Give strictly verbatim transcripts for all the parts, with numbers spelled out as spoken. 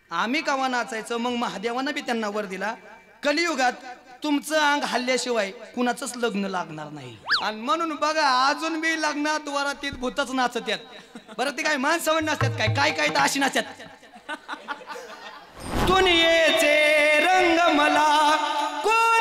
आम्ही कवा नाचायचं मग महादेवानं बी त्यांना वर दिला कलियुगात तुमचं अंग हल्ल्याशिवाय कुणाचंच लग्न लागणार नाही आणि म्हणून बघा अजून बी लग्नात वरातीत भूतच नाचत्यात बरं ते काय माणसं नसतात काय काय काय तर अशी नाचतात दुनियेचे रंग मला कोण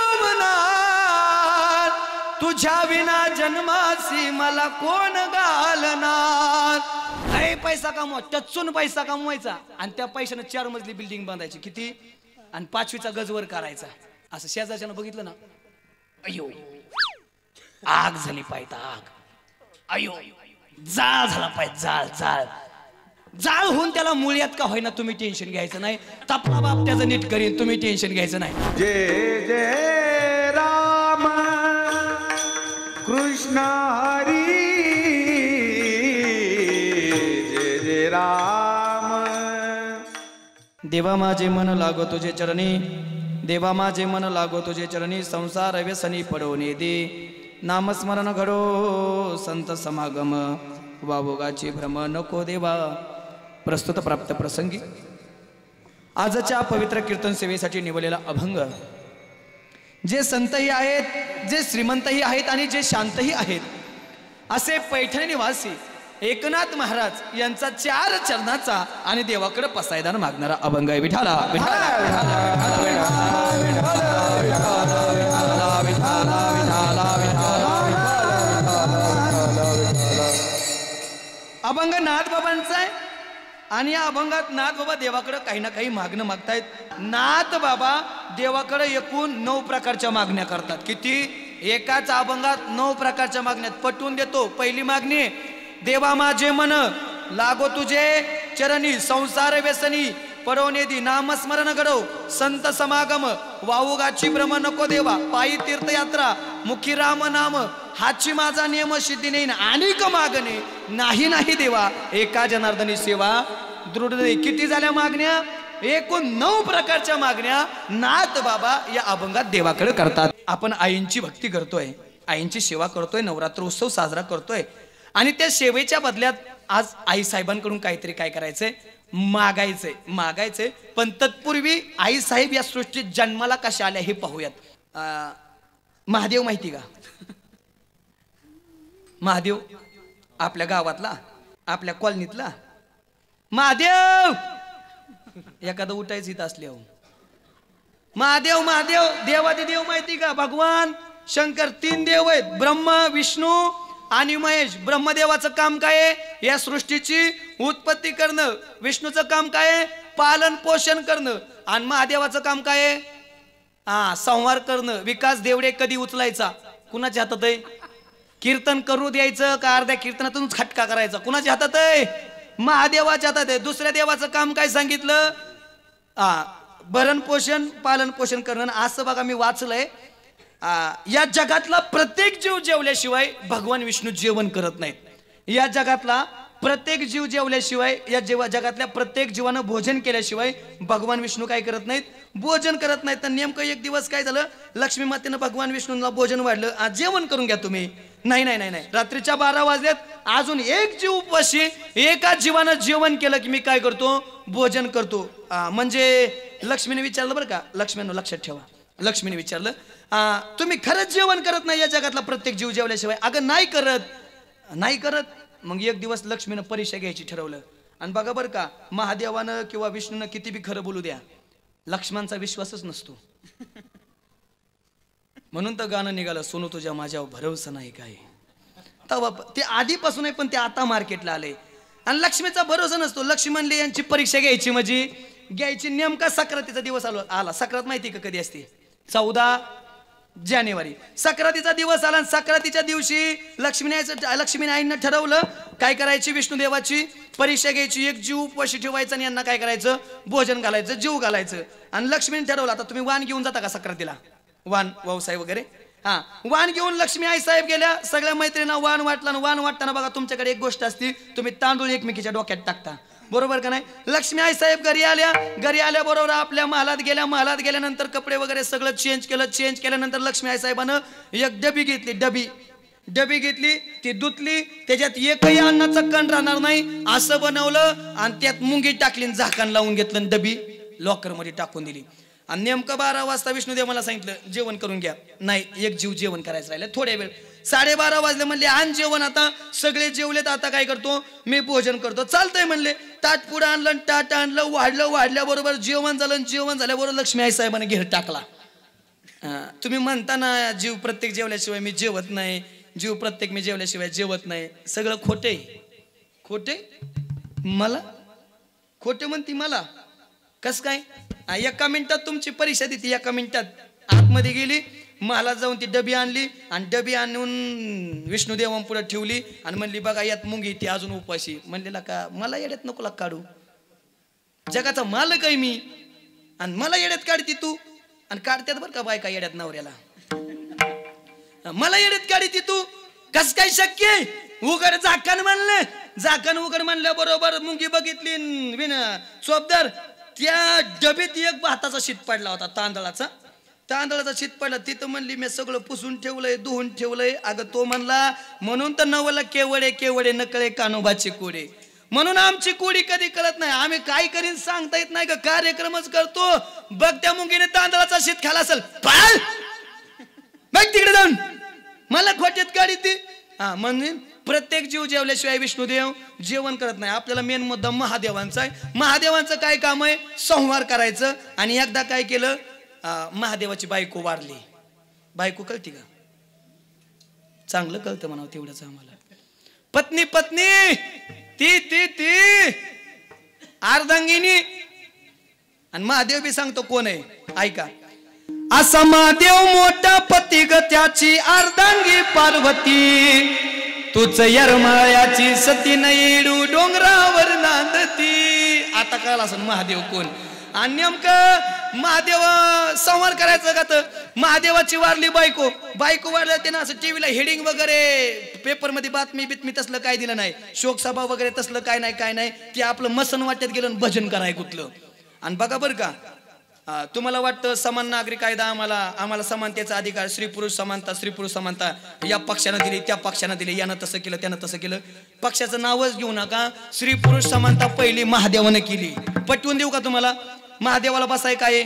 दावणार तुझ्या विना जन्मासी मला कोण घालणार काही पैसा कमवा टचून पैसा कमवायचा आणि त्या पैशानं चार मजली बिल्डिंग बांधायची किती आणि पाचवीचा गजवर करायचा असं शेजारच्यानं बघितलं ना अयो आग झाली पाहिजे आग अयो जाळ झाला पाहिजे जाळ जाळ जाळ होऊन त्याला मुळ्यात का होईना तुम्ही टेन्शन घ्यायचं नाही तपला बाप त्याचं नीट करीन तुम्ही टेन्शन घ्यायचं नाही जय जय राम कृष्ण हरी जय जय राम देवा माझे मन लागो तुझे चरणी देवा माझे मन लागो तुझे चरणी संसार व्यसनी पडवणे दे नामस्मरण घडो संत समागम वावोगाची भ्रम नको देवा प्रस्तुत प्राप्त प्रसंगी आजच्या पवित्र कीर्तन सेवेसाठी निवडलेला अभंग जे संतही आहेत जे श्रीमंतही आहेत आणि जे शांतही आहेत असे पैठणी निवासी एकनाथ महाराज यांचा चार चरणाचा आणि देवाकडे पसायदान मागणारा अभंग आहे विठाला अभंग नाथ बाबांचा आहे आणि या अभंगात नाथ बाबा देवाकडे काही ना काही मागणं मागतायत नाथ बाबा देवाकडे एकूण नऊ प्रकारच्या मागण्या करतात किती एकाच अभंगात नऊ प्रकारच्या मागण्यात पटवून देतो पहिली मागणी देवा माझे मन लागो तुझे चरणी संसार व्यसनी पडवणे नामस्मरण घडव संत समागम वाऊगाची भ्रम नको देवा पायी तीर्थयात्रा मुखी राम नाम हाची माझा नियम सिद्धी नाही आणि क मागणे नाही नाही देवा एका जनार्दनी सेवा दृढ किती झाल्या मागण्या एकूण नऊ प्रकारच्या मागण्या नाथ बाबा या अभंगात देवाकडे करतात आपण आईंची भक्ती करतोय आईंची सेवा करतोय नवरात्र उत्सव साजरा करतोय आणि त्या सेवेच्या बदल्यात आज आई साहेबांकडून काहीतरी काय करायचंय मागायचंय मागायचंय पण तत्पूर्वी आई साहेब या सृष्टीत जन्माला कशा आल्या हे पाहूयात महादेव माहिती का महादेव आपल्या गावातला आपल्या कॉलनीतला महादेव एखादं उठायचं इथं असले महादेव महादेव देवादी देव माहिती का भगवान शंकर तीन देव आहेत ब्रह्मा विष्णू आणि महेश ब्रह्मदेवाचं काम काय आहे या सृष्टीची उत्पत्ती करणं विष्णूचं काम काय आहे पालन पोषण करणं आणि महादेवाचं काम काय आहे हा संहार करणं विकास देवडे कधी उचलायचा कुणाच्या हातात आहे कीर्तन करू द्यायचं का अर्ध्या कीर्तनातून खटका करायचा कुणाच्या हातात आहे महादेवाच्या हातात आहे दुसऱ्या देवाचं काम काय सांगितलं हा भरण पोषण पालन पोषण करणं असं बघा मी वाचलंय या जगातला प्रत्येक जीव जेवल्याशिवाय भगवान विष्णू जेवण करत नाहीत या जगातला प्रत्येक जीव जेवल्याशिवाय या जेव्हा जगातल्या प्रत्येक जीवानं भोजन केल्याशिवाय भगवान विष्णू काय करत नाहीत भोजन करत नाहीत तर नेमकं एक दिवस काय झालं लक्ष्मी मातेनं भगवान विष्णूंना भोजन वाढलं आज जेवण करून घ्या तुम्ही नाही नाही नाही नाही रात्रीच्या बारा वाजल्यात अजून एक जीव उपवाशी एका जीवानं जेवण केलं की मी काय करतो भोजन करतो म्हणजे लक्ष्मीने विचारलं बरं का लक्ष्मीनं लक्षात ठेवा लक्ष्मीने विचारलं तुम्ही खरंच जेवण करत नाही या जगातला प्रत्येक जीव जेवल्याशिवाय अगं नाही करत नाही करत मग एक दिवस लक्ष्मीनं परीक्षा घ्यायची ठरवलं आणि बघा बरं का महादेवानं किंवा विष्णूनं किती बी खरं बोलू द्या लक्ष्मणचा विश्वासच नसतो म्हणून तर गाणं निघालं सोनू तुझ्या माझ्यावर भरोसा नाही काय तेव्हा ते आधीपासून आहे पण ते आता मार्केटला आले आणि लक्ष्मीचा भरोसा नसतो लक्ष्मी म्हणली यांची परीक्षा घ्यायची म्हणजे घ्यायची नेमका सक्रातीचा दिवस आलो आला सक्रात माहिती का कधी असते चौदा जानेवारी सक्रातीचा दिवस आला सक्रातीच्या दिवशी लक्ष्मीने लक्ष्मीने आईंना ठरवलं काय करायची विष्णुदेवाची परीक्षा घ्यायची एक जीव उपवाशी ठेवायचा आणि यांना काय करायचं भोजन घालायचं जीव घालायचं आणि लक्ष्मीने ठरवलं आता तुम्ही वाण घेऊन जाता का सक्रातीला वाण व्यवसाय वगैरे हा वाण घेऊन लक्ष्मी आई साहेब गेल्या सगळ्या मैत्रिणींना वाण वाटला वाण वाटताना बघा तुमच्याकडे एक गोष्ट असती तुम्ही तांदूळ एकमेकीच्या डोक्यात टाकता बरोबर का नाही लक्ष्मी आई साहेब घरी आल्या घरी आल्या बरोबर आपल्या महालात गेल्या महालात गेल्यानंतर कपडे वगैरे सगळं चेंज केलं चेंज केल्यानंतर लक्ष्मी आई साहेबानं एक डबी घेतली डबी डबी घेतली ती धुतली त्याच्यात एकही अन्नाचं कण राहणार नाही असं बनवलं आणि त्यात मुंगी टाकली झाकण लावून घेतलं डबी लॉकर मध्ये टाकून दिली. आणि नेमकं बारा वाजता विष्णुदेव मला सांगितलं जेवण करून घ्या. नाही एक जीव जेवण करायचं राहिलं थोड्या वेळ. साडेबारा वाजले म्हणले आण जेवण आता. सगळे जेवलेत आता काय करतो मी भोजन करतो. चालतंय म्हणले. ताट पुढं आणलं ताट आणलं वाढलं वाढल्याबरोबर जेवण झालं. जेवण झाल्याबरोबर लक्ष्मी आई साहेबांनी घेर टाकला. तुम्ही म्हणता ना जीव प्रत्येक जेवल्याशिवाय मी जेवत नाही जीव प्रत्येक मी जेवल्याशिवाय जेवत नाही सगळं खोटे खोटे मला खोटे म्हणती मला कस काय. एका मिनिटात तुमची परीक्षा देते. एका मिनिटात आतमध्ये गेली मला जाऊन ती डबी आणली आणि डबी आणून विष्णुदेवां पुढे ठेवली आणि म्हणली बघा यात मुंगी ती अजून उपाशी. म्हणलेला का मला येड्यात नको ला काढू जगाचा मालक आहे मी आणि मला येड्यात काढती तू. आणि काढत्यात बरं का बायका येड्यात नवऱ्याला. मला येड्यात काढती तू कस काय शक्य आहे. उघड झाकण म्हणलं झाकण उघड म्हणल्या बरोबर मुंगी बघितली विन चोपदार त्या डबीत एक भाताचा शीत पडला होता तांदळाचा. तांदळाचा शीत पडला तिथं म्हणली मी सगळं पुसून ठेवलंय धुवून ठेवलंय. अगं तो म्हणला म्हणून तर नवला केवडे केवडे नकळे कानोबाचे कोडे. म्हणून आमची कोडी कधी कळत नाही. आम्ही काय करीन सांगता येत नाही का कार्यक्रमच करतो. बघ त्या मुंगीने तांदळाचा शीत खाला असेल पाळ बघ तिकडे जाऊन मला खोट्यात काढी ती. हा म्हणून प्रत्येक जीव जेवल्याशिवाय विष्णुदेव जेवण करत नाही. आपल्याला मेन मुद्दा महादेवांचा आहे. महादेवांचं काय काम आहे संहार करायचं. आणि एकदा काय केलं महादेवाची बायको वारली. बायको कळती का चांगलं कळतं म्हणावं तेवढंच आम्हाला. पत्नी पत्नी ती ती ती अर्धांगिनी. आणि महादेव बी सांगतो कोण आहे ऐका. असा महादेव मोठा पती ग त्याची अर्धांगी पार्वती. तुझ यरमाळ्याची सती नैडू डोंगरावर नांदती. आता कळलं असं महादेव कोण. आणि नेमकं महादेव संवार करायचं का तर महादेवाची वारली बायको. बायको वारल्या त्यानं असं टीव्हीला हेडिंग वगैरे पेपर मध्ये बातमी बितमी तसलं काय दिलं नाही. शोकसभा वगैरे तसलं काय नाही काय नाही. ते आपलं मसन वाट्यात गेलं भजन कराय कुठलं. आणि बघा बरं का तुम्हाला वाटतं समान नागरी कायदा आम्हाला आम्हाला समानतेचा अधिकार स्त्री पुरुष समानता स्त्री पुरुष समानता या पक्षानं दिली त्या पक्षानं दिली यानं तसं केलं त्यानं तसं केलं. पक्षाचं नावच घेऊ नका. स्त्री पुरुष समानता पहिली महादेवानं केली. पटवून देऊ का तुम्हाला. महादेवाला बसाय काय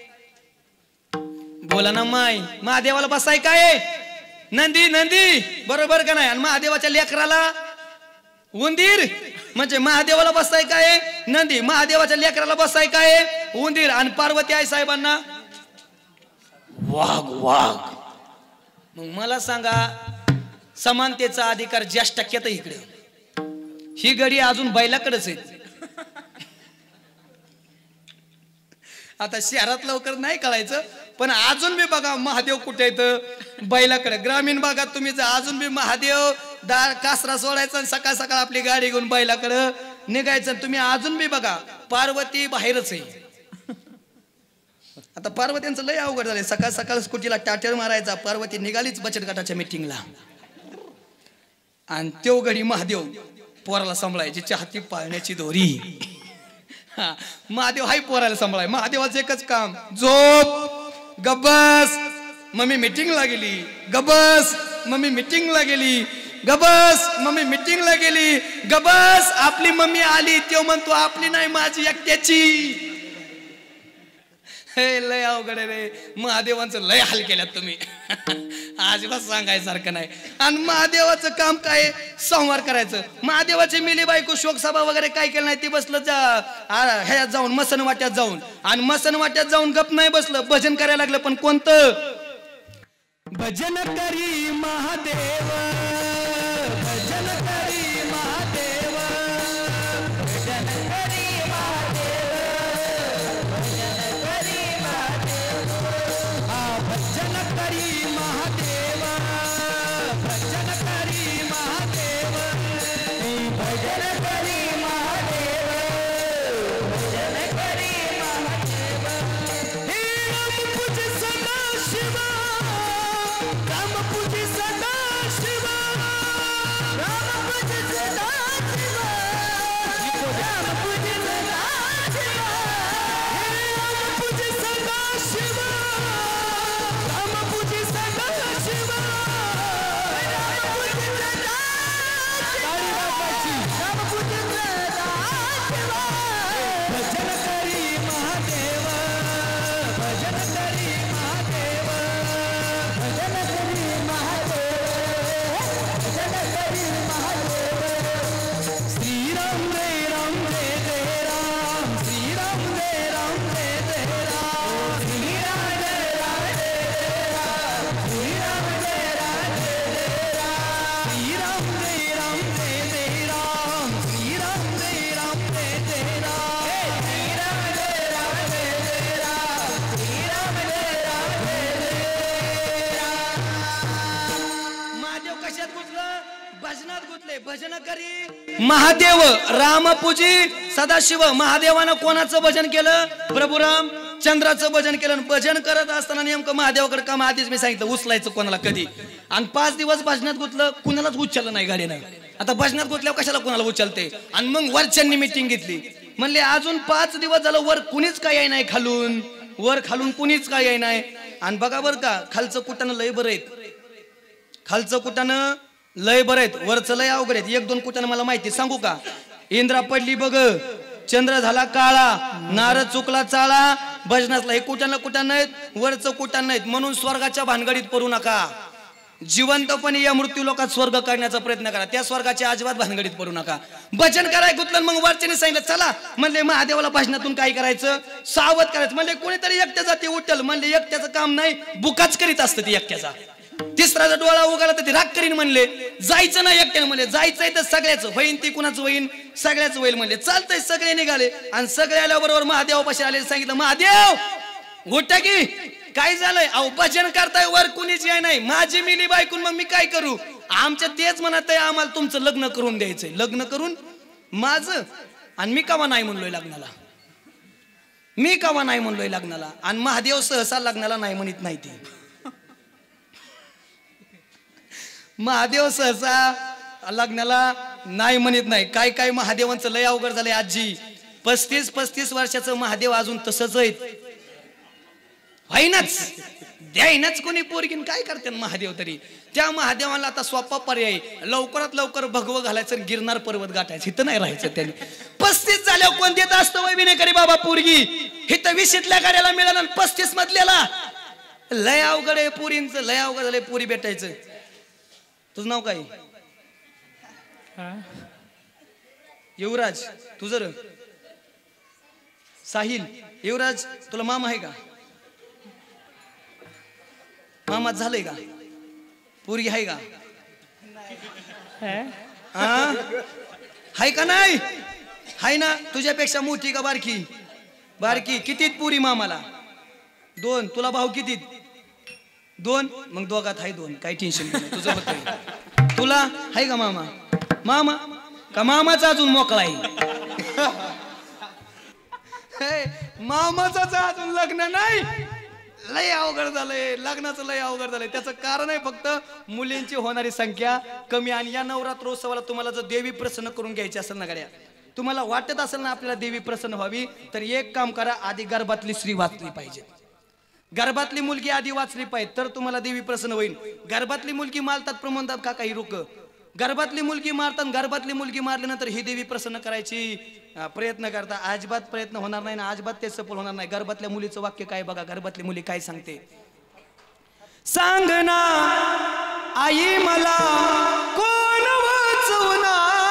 बोला ना माय. महादेवाला बसाय काय नंदी नंदी बरोबर का नाही. आणि महादेवाच्या लेकराला उंदीर म्हणजे महादेवाला बसाय काय नंदी. महादेवाच्या लेकराला बसाय काय उंदीर. आणि पार्वती आई साहेबांना वाघ वाघ. मग मला सांगा समानतेचा अधिकार जास्त टक्क्यात इकडे. ही गडी अजून बैलाकडेच आहे. आता शहरात लवकर नाही कळायचं पण अजून बी बघा महादेव कुठे येतं बैलाकडे. ग्रामीण भागात तुम्ही अजून बी महादेव दार कासरा सोडायचा सकाळ सकाळ आपली गाडी घेऊन बैलाकडं निघायचं. तुम्ही अजून बी बघा पार्वती बाहेरच आहे. आता पार्वतींचं लय अवघड झालंय. सकाळ सकाळ स्कूटीला टाटर मारायचा. पार्वती निघालीच बचत गटाच्या मिटिंगला आणि त्यो घडी महादेव पोराला सांभाळायची हाती पाळण्याची दोरी. हा महादेव हाय पोराला सांभाळाय. महादेवाचं एकच काम झोप गबस मम्मी मिटिंगला गेली गबस मम्मी मिटिंगला गेली गबस मम्मी मिटिंगला गेली गबस. आपली मम्मी आली तो म्हणतो आपली नाही माझी एकट्याची. हे लय अवघड रे. महादेवांचं लय हाल केल्यात तुम्ही. अजिबात सांगायसारखं नाही. आणि महादेवाचं काम काय संवार करायचं. महादेवाची मिली बायको शोकसभा वगैरे काय केलं नाही. ती बसलं जा ह्याच्यात जाऊन मसन वाट्यात जाऊन आणि मसन वाट्यात जाऊन गप नाही बसलं भजन करायला लागलं. पण कोणतं भजन करी महादेव भजन करी महादेव भजन करी महादेव भजन करी महादेव. हा भजन करी महादेव भजन करी महादेव भजन करी महादेव भजन करी महादेव. हे राम पूज सदा शिवा राम पूज सदा शिवा महादेव रामपूजी सदाशिव महादेवानं कोणाचं भजन केलं? प्रभुराम चंद्राचं भजन केलं. भजन करत असताना नेमकं महादेवाकडे काम आधीच मी सांगितलं उचलायचं कोणाला कधी. आणि पाच दिवस भजनात गुतलं कुणालाच उचललं नाही गाडी नाही. आता भजनात गुतल्यावर कशाला कोणाला उचलते. आणि मग वरच्यांनी मिटिंग घेतली. म्हणले अजून पाच दिवस झालं वर कुणीच काय आहे नाही खालून वर खालून कुणीच काय आहे नाही. आणि बघा बरं का खालचं कुटानं लय बरं आहेत. खालचं कुटानं लय बरं आहेत वरचं लय अवघड आहेत. एक दोन कुटानं मला माहिती सांगू का? इंद्रा पडली बघ चंद्र झाला काळा नारद चुकला चाळा भजनातला हे कुटानं कुटान नाहीत वरचं कुटान नाहीत. म्हणून स्वर्गाच्या भानगडीत पडू नका. जिवंतपणे या मृत्यू लोकात स्वर्ग करण्याचा प्रयत्न करा. त्या स्वर्गाच्या अजिबात भानगडीत पडू नका. भजन कराय गुतलं मग वरच्याने सांगितलं चला म्हणले महादेवाला भजनातून काय करायचं सावध करायचं. म्हणले कोणीतरी एकट्या जाती उठल. म्हणले एकट्याचं काम नाही बुकाच करीत असतं ती एकट्याचा. तिसराचा डोळा उगाला तर ते राग करीन. म्हणले जायचं नाही एकट्याने. म्हणले जायचंय तर सगळ्याचं होईन ती कुणाचं होईन सगळ्याच होईल. म्हणले चालतंय सगळे निघाले. आणि सगळे आल्याबरोबर महादेवापाशी आले. सांगितलं महादेव उठा की काय झालंय? अहो भजन करताय वर कुणीच याय नाही माझी मिली बायकून मग मी काय करू? आमच्या तेच म्हणत आहे आम्हाला तुमचं लग्न करून द्यायचंय. लग्न करून माझं आणि मी कवा नाही म्हणलोय लग्नाला. मी कवा नाही म्हणलोय लग्नाला. आणि महादेव सहसा लग्नाला नाही म्हणत नाही ते. महादेव सहसा लग्नाला नाही म्हणत नाही. काय काय महादेवांचं लय अवघड झालंय. आजी पस्तीस पस्तीस वर्षाचं महादेव अजून तसंच आहेत. व्हायनाच द्यायनाच कोणी पोरगीन काय करते महादेव तरी. त्या महादेवाला आता सोपा पर्याय लवकरात लवकर भगवं घालायचं गिरनार पर्वत गाठायचं. इथं नाही राहायचं त्यांनी. पस्तीस झाल्यावर कोण देत असतं वय विनय करी बाबा पोरगी. इथं वीसीतल्या गाड्याला मिळालं पस्तीस मधल्याला लय अवघड आहे. पोरींचं लय अवघड झालंय पोरी भेटायचं. तुझं नाव काय? युवराज. तुझं र साहिल. युवराज तुला मामा आहे का? मामा झालंय का? पोरगी आहे का? हाय का नाही? हाय ना. तुझ्यापेक्षा मोठी का बारकी? बारकी. कितीत पुरी मामाला? दोन. तुला भाऊ कितीत? दोन. मग दोघात हाय दोन. काही टेन्शन नाही तुझं होत. तुला हाय का मामा? मामा का मामाचा अजून मोकळा आहे? मामाचाच अजून लग्न नाही. लय अवघड झालंय. लग्नाचं लय अवघड झालंय. त्याचं कारण आहे फक्त मुलींची होणारी संख्या कमी. आणि या नवरात्रोत्सवाला तुम्हाला जर देवी प्रसन्न करून घ्यायची असेल ना गाड्या तुम्हाला वाटत असेल ना आपल्याला देवी प्रसन्न व्हावी तर एक काम करा. आधी गर्भातली स्त्री वाचली पाहिजे. गर्भातली मुलगी आधी वाचली पाहिजे तर तुम्हाला देवी प्रसन्न होईल. गर्भातली मुलगी मारतात प्रमोदात का काही लोक. गर्भातली मुलगी मारतात. गर्भातली मुलगी मारल्यानंतर ही देवी प्रसन्न करायची प्रयत्न करता. अजिबात प्रयत्न होणार नाही ना अजिबात ते सफल होणार नाही. गर्भातल्या मुलीचं वाक्य काय बघा. गर्भातली मुली काय सांगते? सांग ना आई मला कोण वाचवणार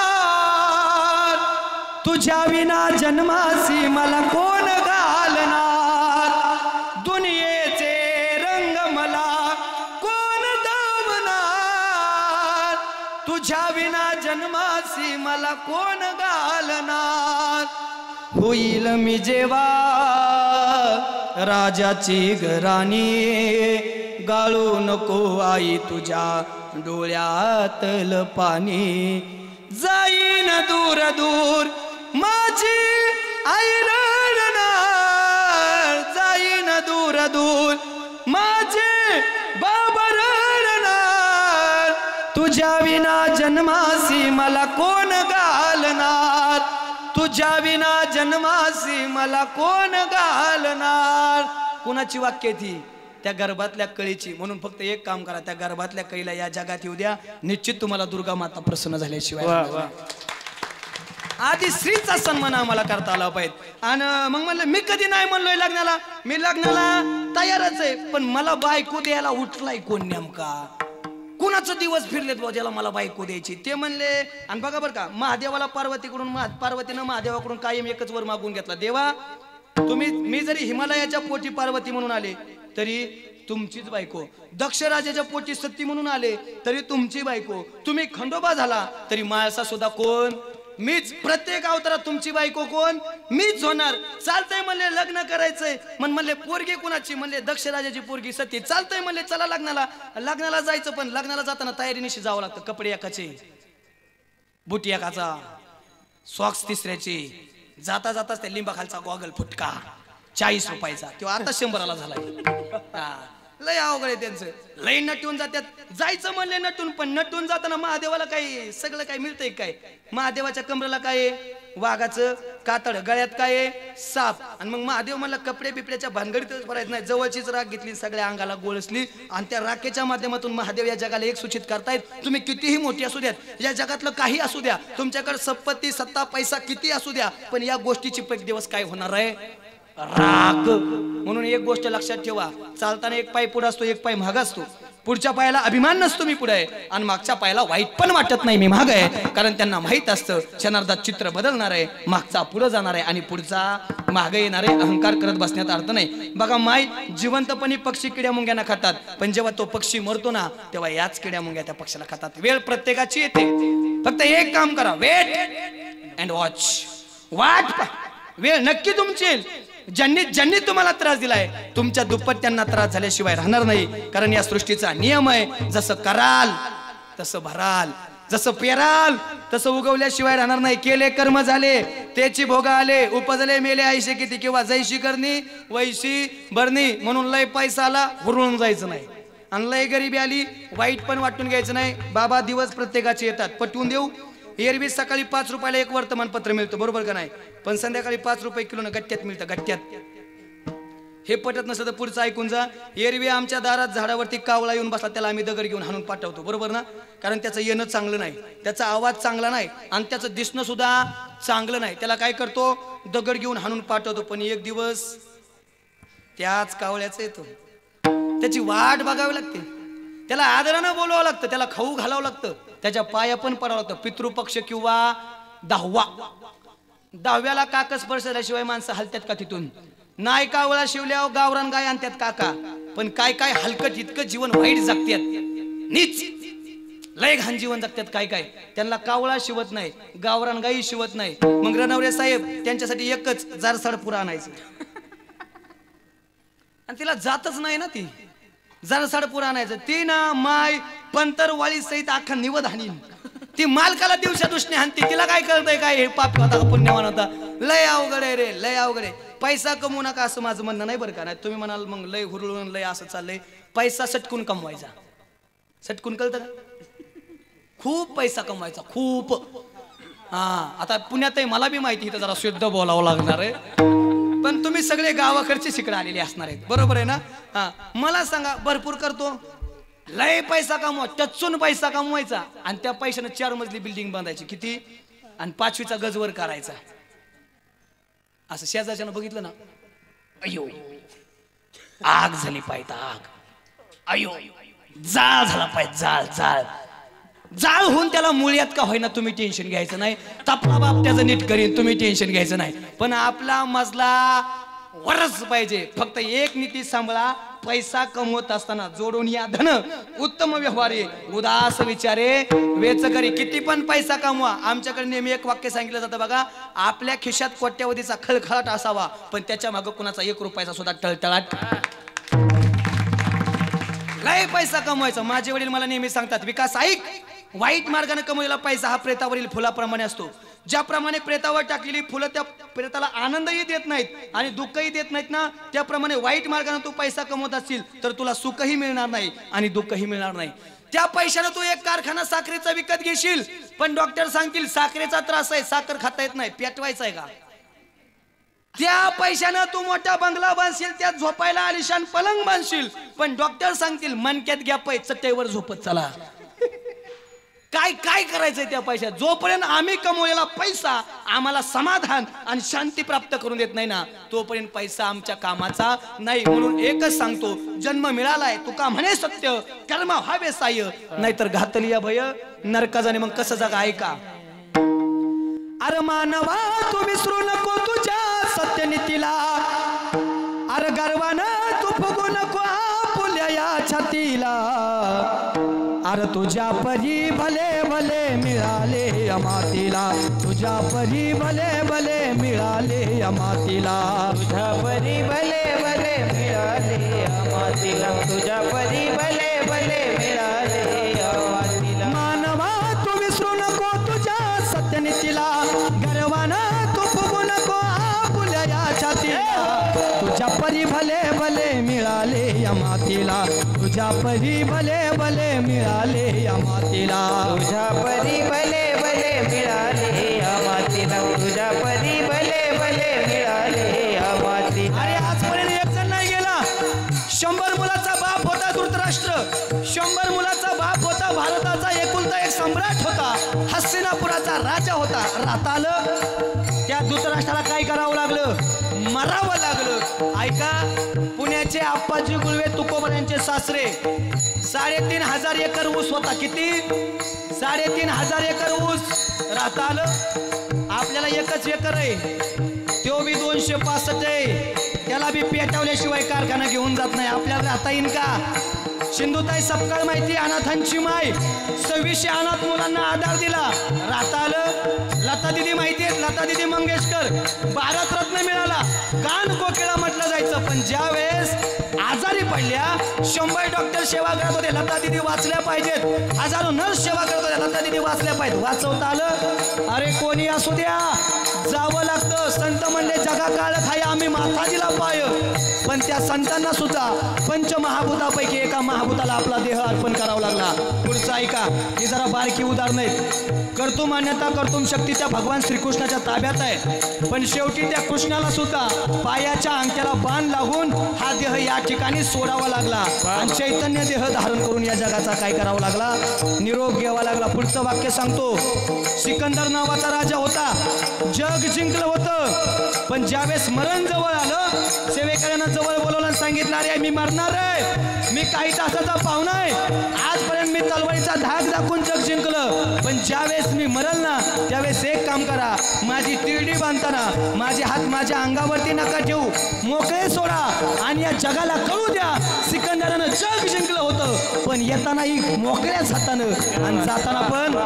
तुझ्या विना जन्मासी मला कोण घालणार दुनियेचे रंग मला कोण दावणार तुझ्या विना जन्मासी मला कोण घालणार होईल मी जेव्हा राजाची घराणी गाळू नको आई तुझ्या डोळ्यातलं पाणी जाईन दूर दूर माझी आई रडणार जाईन दूर दूर माझे बाबा रडणार तुझ्या विना जन्मासी मला कोण घालणार तुझ्या विना जन्मासी मला कोण घालणार. कुणाची वाक्य ती? त्या गर्भातल्या कळीची. म्हणून फक्त एक काम करा. त्या गर्भातल्या कळीला या जगात येऊ द्या. निश्चित तुम्हाला दुर्गा माता प्रसन्न झाल्याशिवाय. आधी स्त्रीचा सन्मान आम्हाला करता आला पाहिजे. आणि मग म्हणलं मी कधी नाही म्हणलोय लग्नाला. मी लग्नाला तयारच आहे पण मला बायको द्यायला उठलाय कोण नेमका? कुणाचं दिवस फिरलेत बा ज्याला मला बायको द्यायची? ते म्हणले. आणि बघा बरं का महादेवाला पार्वतीकडून पार्वतीनं महादेवाकडून कायम एकच वर मागून घेतला. देवा तुम्ही मी जरी हिमालयाच्या पोटी पार्वती म्हणून आले तरी तुमचीच बायको. दक्ष राजाच्या पोटी सती म्हणून आले तरी तुमची बायको. तुम्ही खंडोबा झाला तरी माळसा सुद्धा कोण? मीच. प्रत्येक अवतारात तुमची बायको कोण? मीच होणार. चालतंय म्हणले लग्न करायचंय. मन म्हणले पोरगी कुणाची? म्हणले दक्ष राजाची पोरगी सती. चालतंय म्हणले चला लग्नाला. लग्नाला जायचं पण लग्नाला जाताना तयारीनिशी जावं लागतं. कपडे एकाचे बुट एकाचा, सॉक्स तिसऱ्याचे, जाता जाताच त्या लिंबाखालचा गॉगल फुटका चाळीस रुपयाचा, किंवा आता शंभराला झालाय. लय अवघड आहे त्यांचं. लय नटून जातात. जायचं म्हणले नटून, पण नटून जाताना महादेवाला काय सगळं काय मिळतंय काय? महादेवाच्या कमरेला काय आहे? वाघाचं कातड, गळ्यात काय आहे? साप. आणि मग महादेव मला कपडे बिपड्याच्या भानगडीतच भरायचं नाही, जवळचीच राख घेतली, सगळ्या अंगाला गोळसली, आणि त्या राखेच्या माध्यमातून महादेव या जगाला एक सूचित करतायत, तुम्ही कितीही मोठी असू द्यात, या जगातलं काही असू द्या, तुमच्याकडे संपत्ती सत्ता पैसा किती असू द्या, पण या गोष्टीची एक दिवस काय होणार आहे? राग. म्हणून एक गोष्ट लक्षात ठेवा, चालताना एक पाय पुढे असतो, एक पाय माग असतो. पुढच्या पायाला अभिमान नसतो मी पुढे आहे, आणि मागच्या पायाला वाईट पण वाटत नाही मी माग आहे, कारण त्यांना माहित असतं क्षणार्धात चित्र बदलणार आहे, मागचा पुढे जाणार आहे आणि पुढचा मागे येणार आहे. अहंकार करत बसण्यात अर्थ नाही. बघा, माय जिवंतपणी पक्षी किड्या मुंग्यांना खातात, पण जेव्हा तो पक्षी मरतो ना, तेव्हा याच किड्या मुंग्या त्या पक्षाला खातात. वेळ प्रत्येकाची येते, फक्त एक काम करा, वेट अँड वॉच. वाट पहा, वेळ नक्की तुमची येईल. ज्यांनी ज्यांनी तुम्हाला त्रास दिलाय, तुमच्या दुप्पट त्यांना त्रास झाल्याशिवाय राहणार नाही, कारण या सृष्टीचा नियम आहे, जसं कराल तसं भराल, जसं पेराल तसं उगवल्याशिवाय राहणार नाही. केले कर्म झाले त्याची भोग आले, उपजले मेले आयशे किती, किंवा जैशी करणी वैशी भरणी. म्हणून लय पैसा आला हुरळून जायचं नाही, आणि लय गरिबी आली वाईट पण वाटून घ्यायचं नाही. बाबा, दिवस प्रत्येकाचे येतात, पटवून देऊ. एरवी सकाळी पाच रुपयाला एक वर्तमानपत्र मिळतं, बरोबर का नाही? पण संध्याकाळी पाच रुपये किलो गट्ट्यात मिळतं, गट्ट्यात. हे पटत नसतं तर पुढचं ऐकून जा. एरवी आमच्या दारात झाडावरती कावळा येऊन बसला, त्याला आम्ही दगड घेऊन हाणून पाठवतो, बरोबर ना? कारण त्याचं येणं चांगलं नाही, त्याचा आवाज चांगला नाही, आणि त्याचं दिसणं सुद्धा चांगलं नाही. त्याला काय करतो? दगड घेऊन हाणून पाठवतो. पण एक दिवस त्याच कावळ्याचं येतो, त्याची वाट बघावी लागते, त्याला आदरानं बोलावं लागतं, त्याला खाऊ घालावं लागतं, त्याच्या पाया पण पडावं लागतं. पितृपक्ष किंवा दहावा, दहाव्याला काका स्पर्श झाल्याशिवाय माणसं हलत्यात का तिथून? नाही. कावळा शिवल्यावर गावरान गाय आणतात काका, पण काय काय हलकट इतकं जीवन वाईट जगतात, नीच लय घाण जीवन जगतात काय काय. त्यांना कावळा शिवत नाही, गावरान गाई शिवत नाही. मग रणवरे साहेब त्यांच्यासाठी एकच जारसाड पुरा आणायचं, आणि तिला जातच नाही ना, ती जारसाड पुरा आणायचं. ती ना माय पंतर वाळी सहित अख्खा निवद हाणीन, ती मालकाला दिवसा दुष्णे हाणते. तिला काय कळतंय काय हे पाप होता का पुण्यवान होता? लय अवघड आहे रे, लय अवघड आहे. पैसा कमवू नका असं माझं म्हणणं नाही बरं का. नाही तुम्ही म्हणाल मग लय हुरळून लय असं चाललंय. पैसा सटकून कमवायचा, सटकून कळतं का? खूप पैसा कमवायचा, खूप. हा, आता पुण्यातही मला बी माहिती, इथं जरा शुद्ध बोलावं लागणार आहे, पण तुम्ही सगळे गावाकडचे शिकडे आलेले असणार आहेत, बरोबर आहे ना? हा, मला सांगा, भरपूर करतो, लय पैसा कमवा, टचून पैसा कमवायचा, आणि त्या पैशानं चार मजली बिल्डिंग बांधायची, किती? आणि पाचवीचा गजवर करायचा. असं शेजारच्यानं बघितलं ना, अयो आग झाली पाहिजे, आग, अयो जाळ झाला पाहिजे, जाळ जाळ जाळ होऊन त्याला मुळ्यात का होईना तुम्ही टेन्शन घ्यायचं नाही. तपला बाप त्याचं नीट करीन, तुम्ही टेन्शन घ्यायचं नाही. पण आपला मजला वरच पाहिजे. फक्त एक नीती सांभाळा, पैसा कमवत असताना जोडून या धन उत्तम व्यवहारे, उदास विचारे वेच करी. किती पण पैसा कमवा, आमच्याकडे नेहमी एक वाक्य सांगितलं जातं बघा, आपल्या खिशात कोट्यावधीचा खळखळाट असावा, पण त्याच्या मागे कुणाचा एक रुपयाचा सुद्धा टळटळाट. लय पैसा कमवायचा. माझे वडील मला नेहमी सांगतात, विकास ऐक, वाईट मार्गाने कमवलेला पैसा हा प्रेतावरील फुलाप्रमाणे असतो. ज्याप्रमाणे प्रेतावर टाकलेली फुलं त्या प्रेताला आनंदही देत नाहीत आणि दुःखही देत नाहीत ना, त्याप्रमाणे वाईट मार्गाने तू पैसा कमवत असशील तर तुला सुखही मिळणार नाही आणि दुःखही मिळणार नाही. त्या पैशाने तू एक कारखाना साखरेचा विकत घेशील, पण डॉक्टर सांगतील साखरेचा त्रास आहे, साखर खाता येत नाही, पेटवायचं आहे का? त्या पैशानं तू मोठा बंगला बांधशील, त्यात झोपायला आलिशान पलंग बांधशील, पण डॉक्टर सांगतील मनक्यात घ्या पै, चटईवर झोपत चला. काय काय करायचंय त्या पैशात? जोपर्यंत आम्ही कमवलेला पैसा आम्हाला समाधान आणि शांती प्राप्त करून देत नाही ना, तोपर्यंत पैसा आमच्या कामाचा नाही. म्हणून एकच सांगतो, जन्म मिळालाय तुका म्हणे सत्य, कर्म व्हावे साह्य, नाहीतर घातली या भय नरका जाणे. मग कसं जागा ऐका, अरे मानवा तू विसरू नको तुझ्या सत्यनीतीला, अरे गर्वानं तू फुगू नको आपुल्या या छातीला, अरे तुझ्या परी भले भले मिळाले अमातीला, तुझ्या परी भले भले मिळाले अमातीला, तुझ्या परी भले भले मिळाले अमातीला, तुझ्या परी भले भले मिळाले अमातीला. मानवा तू विसरू नको तुझ्या तुझ्या परी भले भले मिळाले या मातीला तुझ्या परी भले भले मिळाले या मातीला तुझ्या परी भले भले मिळाले या मातीला तुझ्या परी भले भले मिळाले या मातीला. अरे आजपर्यंत एक जण नाही गेला. शंभर मुलाचा बाप होता धृतराष्ट्र. शंभर मुलाचा बाप होता. भारताचा एकुलता एक सम्राट होता. हस्तिनापुराचा राजा होता. राताल त्या धृतराष्ट्राला काय करावं लागलं? मरावं लागलं. ऐका, पुण्याचे आप्पाजी गुळवे तुकोबर यांचे सासरे साडेतीन हजार एकर ऊस होता. किती? साडेतीन हजार एकर ऊस. राताल आपल्याला एकच एकर आहे, तो बी दोनशे पासष्ट आहे. त्याला बी पेटवल्याशिवाय कारखाना घेऊन जात नाही. आपल्याला राहता येईन का? सिंधुताई सपकाळ माहिती, अनाथांची माय, सव्वीसशे अनाथ मुलांना आधार दिला. राहता आलं. लता दिदी माहिती आहे, लता दिदी मंगेशकर भारतरत्न मिळाला. कान कोकिळा म्हटलं जायचं. पण ज्या वेळेस आजारी पडल्या, शंभर डॉक्टर सेवा करत होते, लता दिदी वाचल्या पाहिजेत. हजारो नर्स सेवा करत होत्या, लता दिदी वाचल्या पाहिजेत. वाचवता आलं. अरे कोणी असू द्या, जावं लागतं. संत म्हणले जगा काळ खाई आम्ही माथा दिला पाय. पण त्या संतांना सुद्धा पंचमहाभूतापैकी एका महाभूताला आपला देह अर्पण करावा लागला. पुढचं ऐका, ही जरा बारकी उदाहरणं आहेत. कर्तुम मान्यता कर्तुम शक्ती त्या भगवान श्रीकृष्णाच्या ताब्यात आहे. पण शेवटी त्या कृष्णाला सुद्धा पायाच्या अंगठ्याला बाण लागून हा देह या ठिकाणी सोडावा लागला आणि चैतन्य देह धारण करून या जगाचा काय करावा लागला? निरोप घ्यावा लागला. पुढचं वाक्य सांगतो. सिकंदर नावाचा राजा होता. जग जिंकलं होतं. पण ज्यावेळेस मरण जवळ आलं, सेवेकऱ्यांना जवळ बोलवलं आणि सांगितलं, अरे मी मरणार आहे, मी काही तासाचा पाहुणा आहे. आजपर्यंत मी तलवारीचा धाक दाखवून जग जिंकलं. पण ज्यावेळेस मी मरल ना, त्यावेळेस एक काम करा, माझी तिरडी बांधताना माझे हात माझ्या अंगावरती नका ठेवू, मोकळे सोडा आणि या जगाला कळू द्या सिकंदरानं जग जिंकलं होतं. पण येतानाही मोकळ्याच हातानं आणि जाताना पण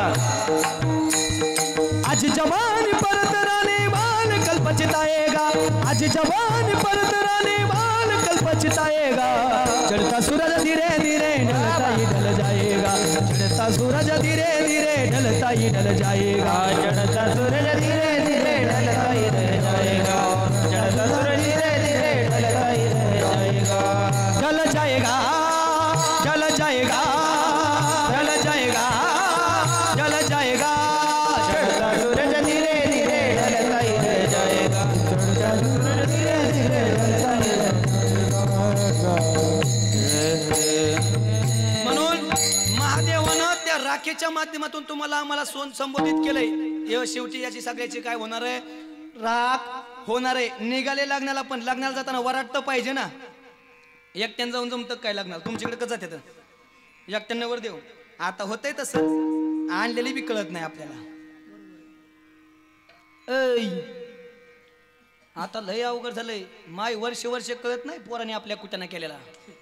आज जवान परत राणे बाल कल्पचित आएगा. आज जवान परत राणे बाल कल्पचित आएगा. चढ़ता सूरज धीरे धीरे ढलता ही ढल जाएगा. चढ़ता सूरज धीरे धीरे ढलता ही ढल जाएगा. चढ़ता सूरज धीरे धीरे ढलता ही ढल जाएगा. चढ़ता सूरज धीरे धीरे ढलता ही ढल जाएगा. ढल जाएगा, ढल जाएगा, ढल जाएगा, ढल जाएगा. चढ़ता सूरज धीरे धीरे ढलता ही ढल जाएगा. चढ़ता सूरज धीरे धीरे ढलता ही ढल जाएगा. म्हणून महादेवानं त्या राखेच्या माध्यमातून तुम्हाला आम्हाला सोन संबोधित केलंय. हे शेवटी याची सगळ्याची काय होणार आहे? राख होणार आहे. निघाले लग्नाला, पण लग्नाला जाताना वराटतं पाहिजे ना. एकट्यानं जाऊन जमतं काय लग्नाला? तुमच्याकडे कसं जाते तर एकट्यानं वर देऊ. आता होतंय तसं, आणलेली बी कळत नाही आपल्याला. ऐ आता लय अवघड झालंय. माय वर्ष वर्ष कळत नाही पोराने आपल्या कुठ्यानं केलेला.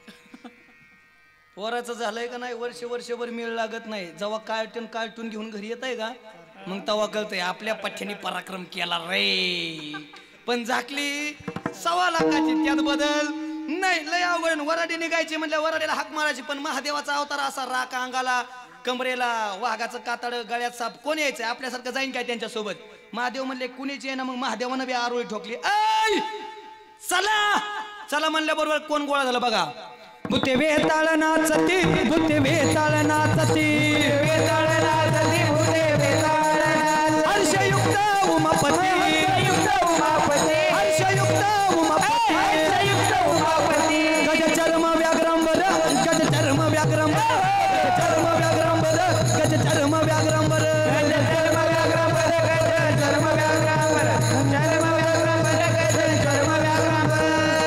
पोराचं झालंय का नाही, वर्ष वर्षभर मिळ लागत नाही. जेव्हा कार्टून कार्टून घेऊन घरी येत आहे का, मग तेव्हा कळतंय आपल्या पठ्याने पराक्रम केला रे. पण झाकली सव्वा लाखाची, त्यात बदल नाही. लय अवघड. वराडी निघायची म्हणजे वराडीला हाक मारायची. पण महादेवाचा अवतार असा, राख अंगाला, कमरेला वाघाचं कातड, गळ्यात साप. कोण यायचंय? आपल्यासारखं जाईन काय त्यांच्यासोबत? महादेव म्हणले कुणीची आहे ना, मग महादेवानं बी आरोळी ठोकली. ऐ चला चला म्हणल्याबरोबर कोण गोळा झालं बघा. भूते वेताळ नाचती, भूते वेताळ नाचती, वेताळ नाचती, भूते वेताळ नाचती. हर्षयुक्त उमापती, हर्षयुक्त उमापती, हर्षयुक्त उमापती, हर्षयुक्त उमापती. गज चर्म व्याघ्रांबर, गज चर्म व्याघ्रांबर, गज चर्म व्याघ्रांबर, गज चर्म व्याघ्रांबर, गज चर्म व्याघ्रांबर, गज चर्म व्याघ्रांबर, चर्म व्याघ्रांबर, गज चर्म व्याघ्रांबर.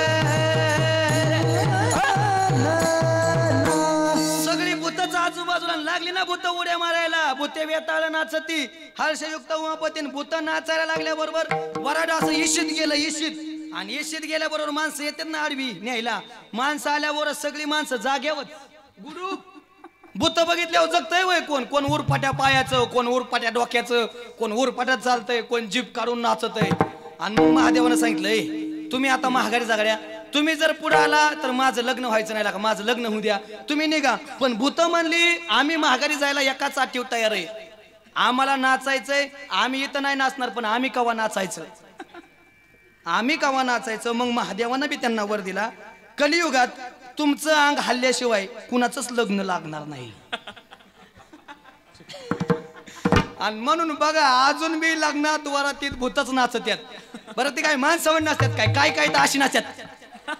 सगळी भूतच आजूबाजूला लागली ना, भूत उड्या मारायला. भूते वेताळ नाचती, हर्षयुक्त उमापती. भूत नाचायला लागल्याबरोबर वराड असं इशित गेलं, इशित. आणि इशित गेल्याबरोबर माणसं येतात ना आडवी न्यायला. माणसं आल्यावर सगळी माणसं जाग्यावर गुरु. भूत बघितल्यावर जगतय वय कोण कोण उरपाट्या पायाचं, कोण उरपाट्या डोक्याचं, कोण उरपाट्यात चालतंय, कोण जीप काढून नाचतय. आणि मग महादेवानं सांगितलंय, तुम्ही आता महागारी जागड्या, तुम्ही जर पुढे आला तर माझं लग्न व्हायचं नाही, लागा माझं लग्न होऊ द्या, तुम्ही निघा. पण भूत म्हणली आम्ही महागारी जायला एकाच आठीव तयार आहे. आम्हाला नाचायचंय, आम्ही इथं नाही नाचणार, पण आम्ही कवा नाचायचं. आम्ही कवा नाचायचं मग महादेवानं बी त्यांना वर दिला कलियुगात तुमचं अंग हल्ल्याशिवाय कुणाचंच लग्न लागणार नाही आणि म्हणून बघा अजून बी लग्नात वरातीत भूतच नाचत्यात बरं ते काय माणसं नसतात काय काय काय तर अशी नाचतात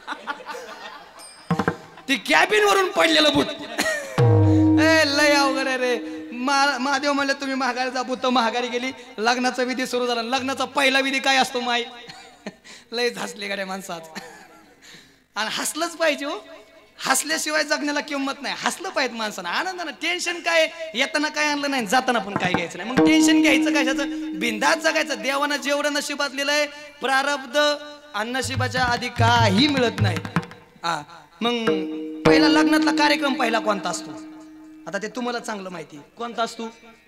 ती कॅबिन वरून पडलेलं भूत ए लय अवघड आहे रे महादेव म्हणले तुम्ही महागारीचा भूत महागारी गेली लग्नाचा विधी सुरू झाला लग्नाचा पहिला विधी काय असतो माय लय हसले गाड्या माणसात आणि हसलंच पाहिजे हो हसल्याशिवाय जगण्याला किंमत नाही हसलं पाहिजे माणसानं आनंदानं टेन्शन काय येताना काय आणलं नाही जाताना पण काय घ्यायचं नाही मग टेन्शन घ्यायचं कशाचं बिंदात जगायचं देवानं जेवढं नशिबात लिहिलंय प्रारब्ध आणि नशिबाच्या आधी काही मिळत नाही हा मग पहिला लग्नातला कार्यक्रम पहिला कोणता असतो आता ते तुम्हाला चांगलं माहिती कोणता असतो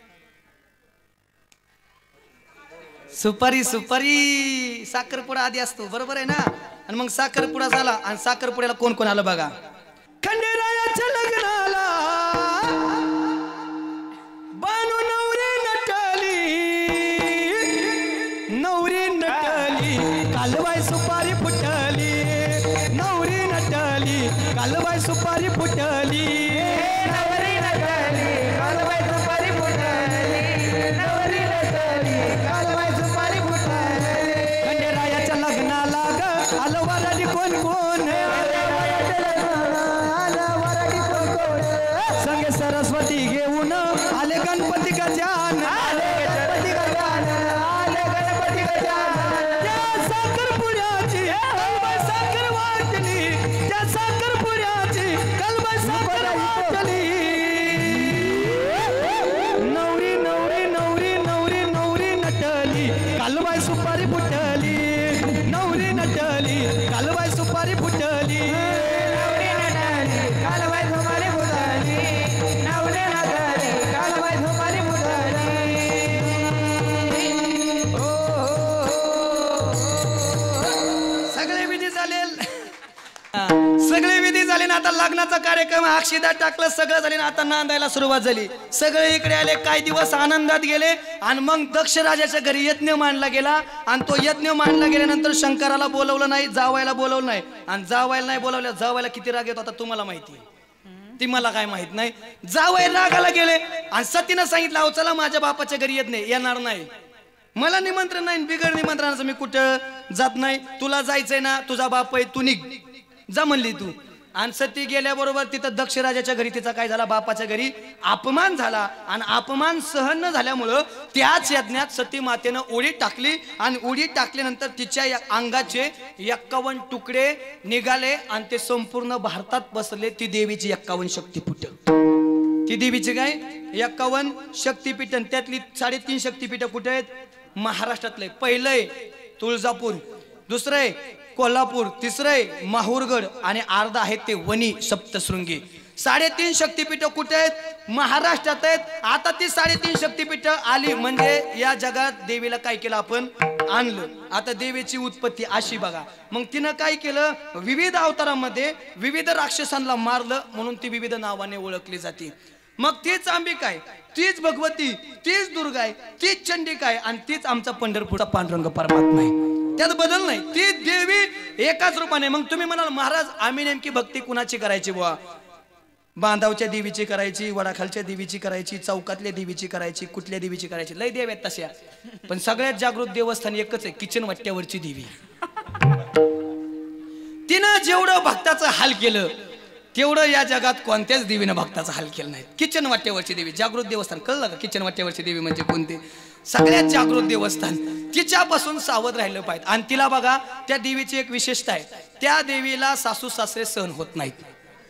सुपारी सुपारी साखरपुडा आधी असतो बरोबर आहे ना आणि मग साखरपुडा झाला आणि साखरपुड्याला कोण कोण आलं बघा खंडेरायाच्या लग्नाला बानू नवरी नटली नवरी नटली कालवाय सुपारी फुटली नवरी नटली कालवाय सुपारी फुटली नवरी नटली कालबाई सुपारी फुटली नवरी नटली कालबाई सुपारी फुटली खंडेरायाच्या लग्नाला ग आलं वराडी कोण कोण संगे सरस्वती घेऊन आले गणपती गजान आले गणपती गजानन आले गणपती गजानन त्या साखरपुड्याची कलबाई साखर वाटली त्या साखरपुड्याची कलबाई साखर वाटली नवरी नवरी नवरी नवरी नवरी नटली कालबाई सुपारी फुटली नवरी नटली कालबाई सुपारी फुटली नवरी नटली कालबाई सुपारी फुटली नवरी नटली कालबाई सुपारी फुटली ओ सगळे विधी झालेल सगळे विधी झाले ना आता लग्नाचा कार्यक्रम अक्षिदा टाकलं सगळं झाले ना आता नांदायला सुरुवात झाली सगळे इकडे आले काही दिवस आनंदात गेले आणि मग दक्ष राजाच्या घरी यज्ञ मांडला गेला आणि तो यज्ञ मांडला गेल्यानंतर शंकराला बोलवलं नाही जावायला बोलवलं नाही आणि जावायला नाही बोलवलं जावायला किती राग येतो आता तुम्हाला माहिती ती मला काय माहित नाही जावई रागाला गेले आणि सतीनं सांगितलं अहो चला माझ्या बापाच्या घरी येत नाही येणार नाही मला निमंत्रण नाही बिगड निमंत्रणाचं मी कुठं जात नाही तुला जायचंय ना तुझा बाप आहे तू निघ जा म्हणली तू आणि सती गेल्याबरोबर तिथं दक्ष राजाच्या घरी तिचा काय झाला बापाच्या घरी अपमान झाला आणि अपमान सहन न झाल्यामुळं त्याच यज्ञात सती मातेनं उडी टाकली आणि उडी टाकल्यानंतर तिच्या या अंगाचे एक्कावन्न तुकडे निघाले आणि ते संपूर्ण भारतात बसले ती देवीची एक्कावन्न शक्तिपीठ ती देवीची काय एक्कावन्न शक्तिपीठ त्यातली साडेतीन शक्तिपीठ कुठे आहेत महाराष्ट्रातले पहिलंय तुळजापूर दुसरंय कोल्हापूर तिसरंय माहूरगड आणि अर्धा आहेत ते वणी सप्तशृंगी साडेतीन शक्तिपीठ कुठे आहेत महाराष्ट्रात आहेत आता ती साडेतीन शक्तिपीठ आली म्हणजे या जगात देवीला काय केलं आपण आणलं आता देवीची उत्पत्ती अशी बघा मग तिनं काय केलं विविध अवतारामध्ये विविध राक्षसांना मारलं म्हणून ती विविध नावाने ओळखली जाते मग तीच अंबिका आहे तीच भगवती तीच दुर्गा आहे तीच चंडिका आहे आणि तीच आमचा पंढरपूरचा पांडुरंग परमात्मा आहे त्यात बदल नाही ती देवी एकाच रूपाने मग तुम्ही म्हणाल महाराज आम्ही नेमकी भक्ती कुणाची करायची बुवा बांधावच्या देवीची करायची वडाखालच्या देवीची करायची चौकातल्या देवीची करायची कुठल्या देवीची करायची लय देव आहेत तशा पण सगळ्यात जागृत देवस्थान एकच आहे किचन वाट्यावरची देवी तिनं जेवढं भक्ताचं हाल केलं तेवढं या जगात कोणत्याच देवीनं भक्ताचा हाल केला नाही किचन वाट्यावरची देवी जागृत देवस्थान कळलं का किचन वाट्यावरची देवी म्हणजे कोणते सगळ्यात जागृत देवस्थान तिच्यापासून सावध राहिलं पाहिजे आणि तिला बघा त्या देवीची एक विशेषता आहे त्या देवीला सासू सासरे सहन होत नाहीत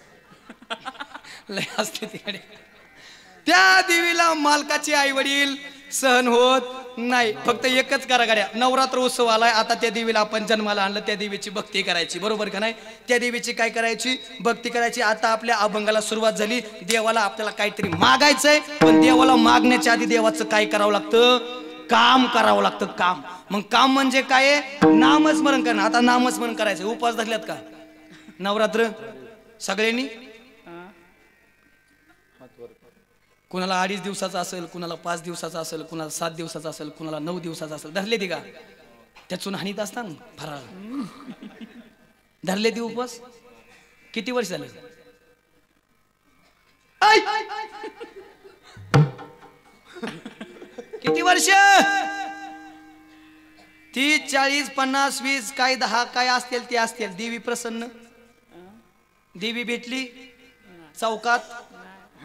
लय असते तिकडे त्या देवीला मालकाचे आई वडील सहन होत नाही फक्त एकच करा गाड्या नवरात्र उत्सव आलाय आता त्या देवीला आपण जन्माला आणलं त्या देवीची भक्ती करायची बरोबर का नाही त्या देवीची काय करायची भक्ती करायची आता आपल्या अभंगाला सुरुवात झाली देवाला आपल्याला काहीतरी मागायचंय पण देवाला मागण्याच्या आधी देवाचं काय करावं लागतं काम करावं लागतं काम मग काम म्हणजे काय नामस्मरण करणं आता नामस्मरण करायचं उपवास धरल्यात का नवरात्र सगळ्यांनी कुणाला अडीच दिवसाचा असेल कुणाला पाच दिवसाचा असेल कुणाला सात दिवसाचा असेल कुणाला नऊ दिवसाचा असेल धरले ती का त्याचून हानीत असताना फराळ धरले ती उपवास किती वर्ष झाले ऐ! किती वर्ष तीस चाळीस पन्नास वीस काय दहा काय असतील ते असतील देवी प्रसन्न देवी भेटली चौकात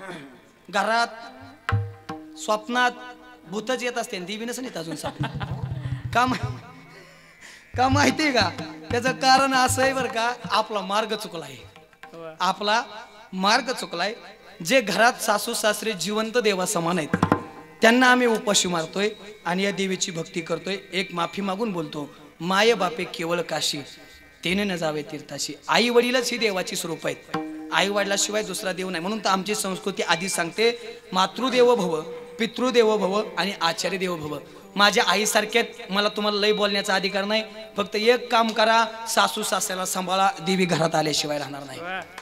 घरात स्वप्नात भूतच येत असते देवी नसेल येत अजून स्वप्न का का माहितीये का त्याचं कारण असं आहे बरं का आपला मार्ग चुकलाय आपला मार्ग चुकलाय जे घरात सासू सासरे जिवंत देवा समान आहेत त्यांना आम्ही उपाशी मारतोय आणि या देवीची भक्ती करतोय एक माफी मागून बोलतो माय बापे केवळ काशी तेने न जावे तीर्थाशी आई वडीलच ही देवाची स्वरूप आहेत आई वडिलाशिवाय दुसरा देव नाही म्हणून तर आमची संस्कृती आधी सांगते मातृदेव भव पितृदेव भव आणि आचार्य देव भव माझ्या आईसारख्यात मला तुम्हाला लय बोलण्याचा अधिकार नाही फक्त एक काम करा सासू सासऱ्याला सांभाळा देवी घरात आल्याशिवाय राहणार नाही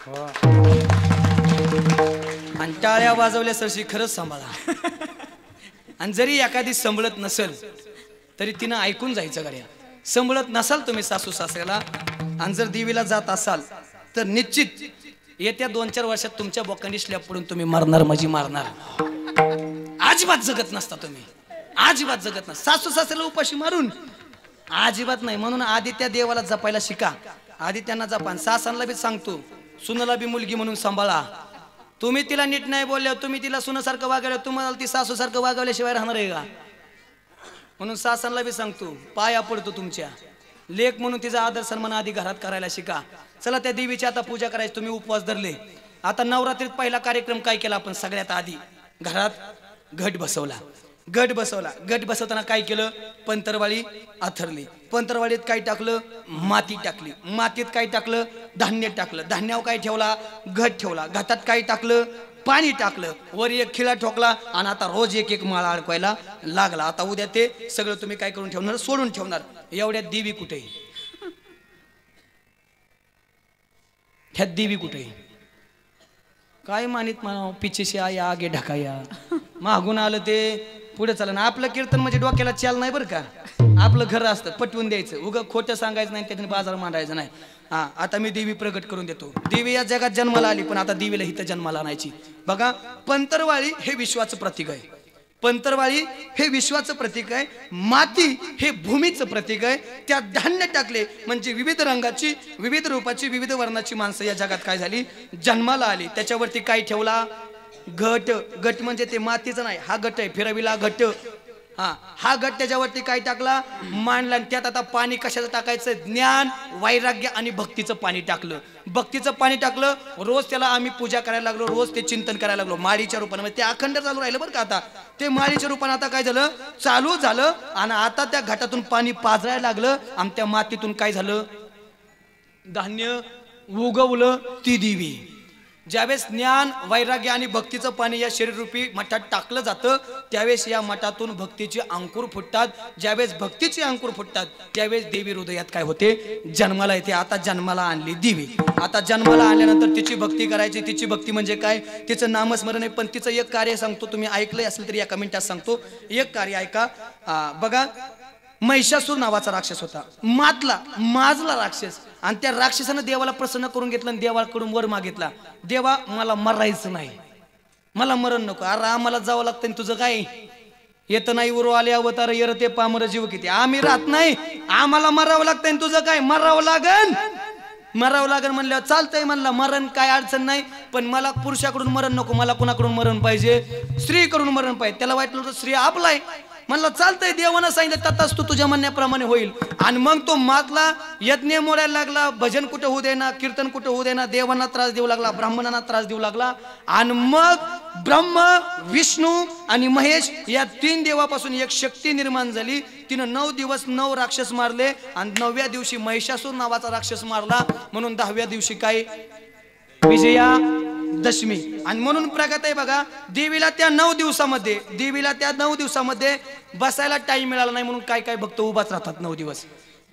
आणि टाळ्या वाजवल्या सरशी खरंच सांभाळा आणि जरी एखादी संभळत नसेल तरी तिनं ऐकून जायचं गाड्या संभळत नसाल तुम्ही सासू सासऱ्याला आणि जर देवीला जात असाल तर निश्चित येत्या दोन चार वर्षात तुमच्या बोकांडी स्लॅब पडून तुम्ही मरणार माझी मारणार अजिबात जगत नसता तुम्ही अजिबात जगत नसता सासू सासऱ्याला उपाशी मारून अजिबात नाही म्हणून आधी त्या देवाला जपायला शिका आधी त्यांना जपा सासांना बी सांगतो सुनाला बी मुलगी म्हणून सांभाळा तुम्ही तिला नीट नाही बोलल्या तुम्ही तिला सुनासारखं वागवलं तुम्हाला ती सासू सारखं वागवल्याशिवाय राहणार आहे का म्हणून सासांना बी सांगतो पाया पडतो तुमच्या लेख म्हणून तिचा आदर सन्मान आधी घरात करायला शिका चला त्या देवीची आता पूजा करायची तुम्ही उपवास धरले आता नवरात्रीत पहिला कार्यक्रम काय केला आपण सगळ्यात आधी घरात घट बसवला गट बसवला गट बसवताना काय केलं पंतरवाळी आथरली पंतरवाळीत काय टाकलं माती टाकली मातीत काय टाकलं धान्य टाकलं धान्यावर काय ठेवला घट ठेवला घाटात काय टाकलं पाणी टाकलं वर एक खिळा ठोकला आणि आता रोज एक एक माळा अडकवायला लागला आता उद्या ते सगळं तुम्ही काय करून ठेवणार सोडून ठेवणार एवढ्यात देवी कुठे ह्यात देवी कुठे काय मानित म्हणा पिछे आया आगे ढकाया मागून आलं ते पुढे चाल ना आपलं कीर्तन म्हणजे डोक्याला चाल नाही बरं का आपलं घर असतं पटवून द्यायचं उगा खोटं सांगायचं नाही त्याच्याने बाजार मांडायचं नाही हा आता मी देवी प्रगट करून देतो देवी या जगात जन्माला आली पण आता देवीला हिथं जन्माला आणायची बघा पंतरवाळी हे विश्वाचं प्रतीक आहे पंतरवाळी हे विश्वाचं प्रतीक आहे माती हे भूमीचं प्रतीक आहे त्यात धान्य टाकले म्हणजे विविध रंगाची विविध रूपाची विविध वर्णाची माणसं या जगात काय झाली जन्माला आली त्याच्यावरती काय ठेवला घट घट म्हणजे ते मातीचं नाही हा घट आहे फिरविला घट हा हा घट त्याच्यावरती काय टाकला मांडला आणि त्यात आता पाणी कशाचं टाकायचं ज्ञान वैराग्य आणि भक्तीचं पाणी टाकलं भक्तीचं पाणी टाकलं रोज त्याला आम्ही पूजा करायला लागलो रोज ते चिंतन करायला लागलो माळीच्या रूपाने ते अखंड चालू राहिलं बरं का आता ते माळीच्या रूपाने आता काय झालं चालू झालं आणि आता त्या घाटातून पाणी पाजरायला लागलं आणि त्या मातीतून काय झालं धान्य उगवलं ती देवी ज्यावेळेस ज्ञान वैराग्य आणि भक्तीचं पाणी या शरीररूपी मठात टाकलं जातं त्यावेळेस या मठातून भक्तीचे अंकुर फुटतात ज्यावेळेस भक्तीचे अंकुर फुटतात त्यावेळेस देवी हृदयात काय होते जन्माला येते आता जन्माला आणली देवी आता जन्माला आणल्यानंतर तिची भक्ती करायची तिची भक्ती म्हणजे काय तिचं नामस्मरण आहे पण तिचं एक कार्य सांगतो तुम्ही ऐकलंय असेल तरी एका मिनिटात सांगतो एक कार्य ऐका बघा महिषासूर नावाचा राक्षस होता मातला माजला राक्षस आणि त्या राक्षसानं देवाला प्रसन्न करून घेतलं आणि देवाकडून वर मागितला देवा मला मरायचं नाही मला मरण नको अरे आम्हाला जावं लागतं तुझं काय येतं नाही उरो आले अवतार येर ते पामर जीव किती आम्ही राहत नाही आम्हाला मरावं लागतंय तुझं काय मरावं लागन मरावं लागन म्हणल्यावर चालतंय म्हणलं मरण काय अडचण नाही पण मला पुरुषाकडून मरण नको मला कुणाकडून मरण पाहिजे स्त्रीकडून मरण पाहिजे त्याला वाटलं होतं स्त्री आपलाय म्हणलं चालतंय देवानं सांगितलं तताच तू तुझ्या म्हणण्याप्रमाणे होईल आणि मग तो मातला यज्ञ मोडायला लागला भजन कुठं होऊ देना कीर्तन कुठं होऊ देना देवांना त्रास देऊ लागला ब्राह्मणांना त्रास देऊ लागला आणि मग ब्रह्म विष्णू आणि महेश या तीन देवापासून एक शक्ती निर्माण झाली तिनं नऊ दिवस नऊ राक्षस मारले आणि नवव्या दिवशी महिषासूर नावाचा राक्षस मारला म्हणून दहाव्या दिवशी काय विजया दशमी आणि म्हणून प्रगत आहे बघा देवीला त्या नऊ दिवसामध्ये देवीला त्या नऊ दिवसामध्ये बसायला टाइम मिळाला नाही म्हणून काय काय भक्त उभाच राहतात नऊ दिवस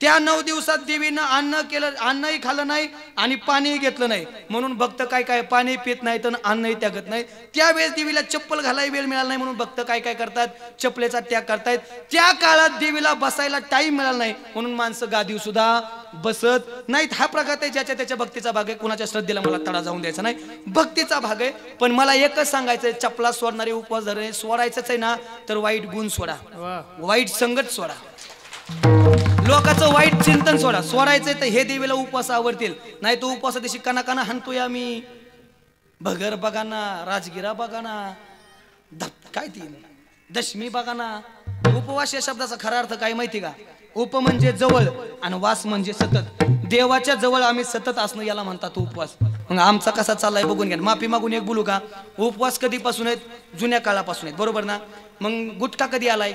त्या नऊ दिवसात देवीनं अन्न केलं, अन्नही खाल्लं नाही आणि पाणीही घेतलं नाही. म्हणून भक्त काय काय पाणी पित नाही तर अन्नही त्यागत नाही. त्यावेळेस देवीला चप्पल घालाय वेळ मिळाला नाही म्हणून भक्त काय काय करतात, चपलेचा त्याग करतायत. त्या काळात देवीला बसायला टाइम मिळाला नाही म्हणून माणसं गादीव सुद्धा बसत नाहीत. हा प्रकार आहे ज्याच्या त्याच्या भक्तीचा भाग आहे. कुणाच्या श्रद्धेला मला तडा जाऊन द्यायचा नाही, भक्तीचा भाग आहे. पण मला एकच सांगायचंय, चपला सोडणारे उपवास धरणे सोडायचंच आहे ना तर वाईट गुण सोडा, वाईट संगत सोडा, लोकांचं वाईट चिंतन सोडा. सोडायचंय तर हे देवीला उपवास आवडतील. नाही तो उपवासा दिवशी काना काना हाणतोय आम्ही, भगर बघा ना, राजगिरा बघा ना, काय ती दशमी बघा ना. उपवास या शब्दाचा खरा अर्थ काय माहिती का? उप म्हणजे जवळ आणि वास म्हणजे सतत. देवाच्या जवळ आम्ही सतत असणं याला म्हणतात उपवास. मग आमचा कसा चाललाय बघून घ्या. माफी मागून एक बोलू का? उपवास कधीपासून आहेत? जुन्या काळापासून आहेत, बरोबर ना? मग गुटखा कधी आलाय?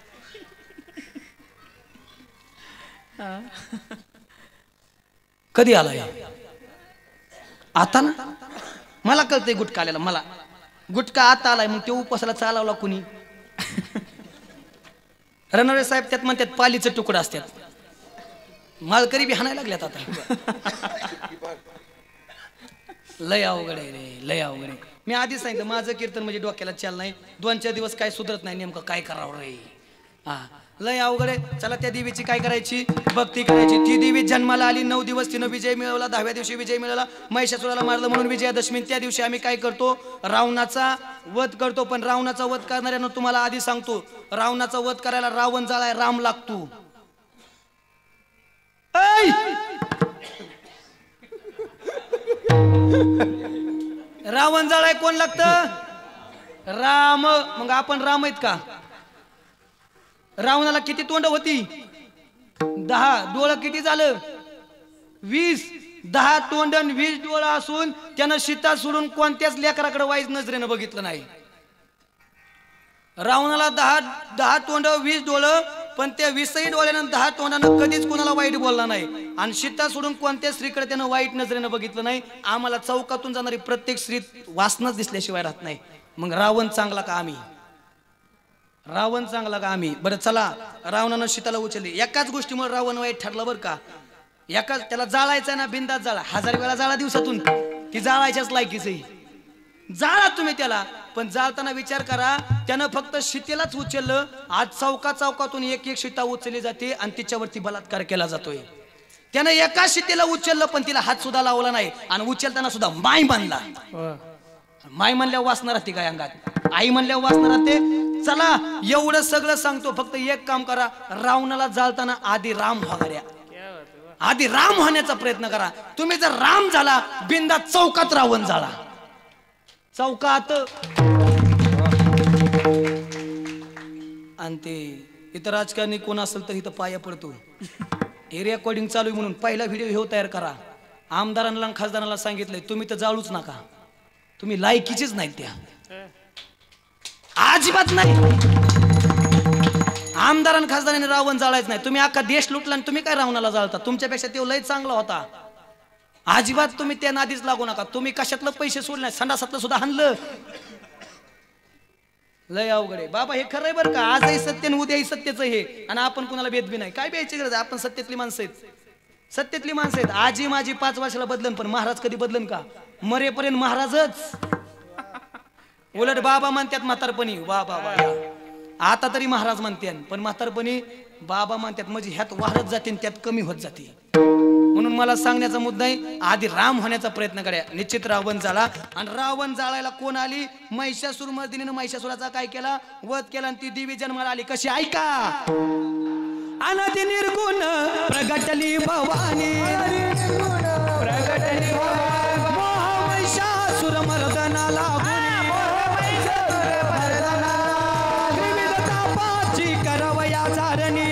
कधी आलाय? आता ना. मला कळतंय गुटखा आलेला, मला गुटखा आता आलाय. मग ते उपवासाला चालवला कुणी? रणवे साहेब त्यात म्हणतात पालीचं तुकडं असतात. मालकरी बी हाणायला लागल्यात आता. लय अवघड आहे रे, लय अवघड आहे. मी आधीच सांगितलं माझं कीर्तन म्हणजे डोक्याला चाल नाही. दोन चार दिवस काय सुधरत नाही, नेमकं काय करावं रे. हा लय अवघड आहे. चला त्या देवीची काय करायची? भक्ती करायची. ती देवी जन्माला आली, नऊ दिवस तिनं विजय मिळवला, दहाव्या दिवशी विजय मिळवला, महिषासुराला मारलं म्हणून विजयादशमी. त्या दिवशी आम्ही काय करतो? रावणाचा वध करतो. पण रावणाचा वध करणाऱ्यांना तुम्हाला आधी सांगतो, रावणाचा वध करायला रावण जाळाय राम लागतो. रावण जाळाय कोण लागतं? राम. मग आपण राम आहेत का? रावणाला किती तोंड होती? दहा. डोळं किती झालं? वीस. दहा तोंड वीस डोळं असून त्यानं सीता सोडून कोणत्याच लेकराकडे वाईज नजरेनं बघितलं नाही. रावणाला दहा दहा तोंड वीस डोळं, पण त्या वीसही डोळ्यानं दहा तोंडानं कधीच कोणाला वाईट बोलला नाही. आणि सीता सोडून कोणत्या स्त्रीकडे त्यानं वाईट नजरेनं बघितलं नाही. आम्हाला चौकातून जाणारी प्रत्येक स्त्री वासनाच दिसल्याशिवाय राहत नाही. मग रावण चांगला का आम्ही? रावण चांगला का आम्ही? बरं चला, रावणानं सीताला उचलली. एकाच गोष्टीमुळे रावण वाईट ठरला बरं का. एकाच त्याला जाळायचं ना, बिंदात जाळा. हजार वेळा जाळा दिवसातून, ती जाळायच्याच लायकीच. जाळा तुम्ही त्याला, पण जाळताना विचार करा, त्यानं फक्त सीतेलाच उचललं. आज चौका चौकातून एक एक सीता उचलली जाते आणि तिच्यावरती बलात्कार केला जातोय. त्यानं एका सीतेला उचललं पण तिला हात सुद्धा लावला नाही आणि उचलताना सुद्धा माय म्हणला. माय म्हणल्यावर वासना राहते काय अंगात? आई म्हणल्यावर वासना राहते. चला एवढं सगळं सांगतो, फक्त एक काम करा, रावणाला जाळताना आधी राम व्हागऱ्या, आधी राम होण्याचा प्रयत्न करा. तुम्ही जर राम झाला, बिंदात चौकात रावण जाळा. चौकात. आणि ते इथं राजकारणी कोण असेल तर इथं पाया पडतो. हे रेकॉर्डिंग चालू आहे म्हणून पहिला व्हिडिओ हे तयार करा. आमदारांना खासदारांना सांगितलंय तुम्ही तर जाळूच नका, तुम्ही लायकीचीच नाहीत त्या, अजिबात नाही. आमदारांना खासदारांनी रावण जाळायच नाही. तुम्ही अख्खा देश लुटला आणि तुम्ही काय रावणाला जाळता? तुमच्यापेक्षा तो लय चांगला होता. अजिबात तुम्ही त्या नादीच लागू नका. तुम्ही कशातलं पैसे सोडले नाही, संडासातलं सुद्धा हाणलं. लय अवघड आहे बाबा. हे खरंय बरं का, आजही सत्य आणि उद्याही सत्यच हे. आणि आपण कुणाला भेदबी नाही. काय द्यायची गरज आहे? आपण सत्यातली माणसं आहेत, सत्यातली माणसं आहेत. आजी माझी पाच वर्षाला बदलन, पण महाराज कधी बदलन का? मरेपर्यंत महाराजच. उलट बाबा म्हणतात म्हातारपणी वा बाबा, आता तरी महाराज म्हणते, पण म्हातारपणी बाबा म्हणतात. म्हणजे ह्यात वाढत जाते त्यात कमी होत जाते. म्हणून मला सांगण्याचा मुद्दा आहे, आधी राम होण्याचा प्रयत्न करा. निश्चित रावण जाळा. आणि रावण जाळायला कोण आली? महिषासुर मर्दिनीने महिषासुराचा काय केला? वध केला. आणि ती देवी जन्माला आली. कशी? ऐका. अनादि निर्गुण प्रगटली भवानी, प्रगटली महिषासुर मर्दनाला करवया झारणी,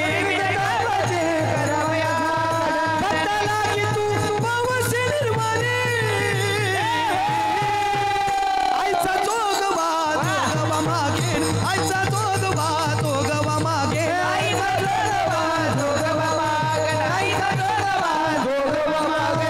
आईचा जोगवा जोगवा मागे, आईचा जोगवा जोगवा मागे, आईचा जोगवा जोगवा मागे, आईचा जोगवा जोगवा मागे.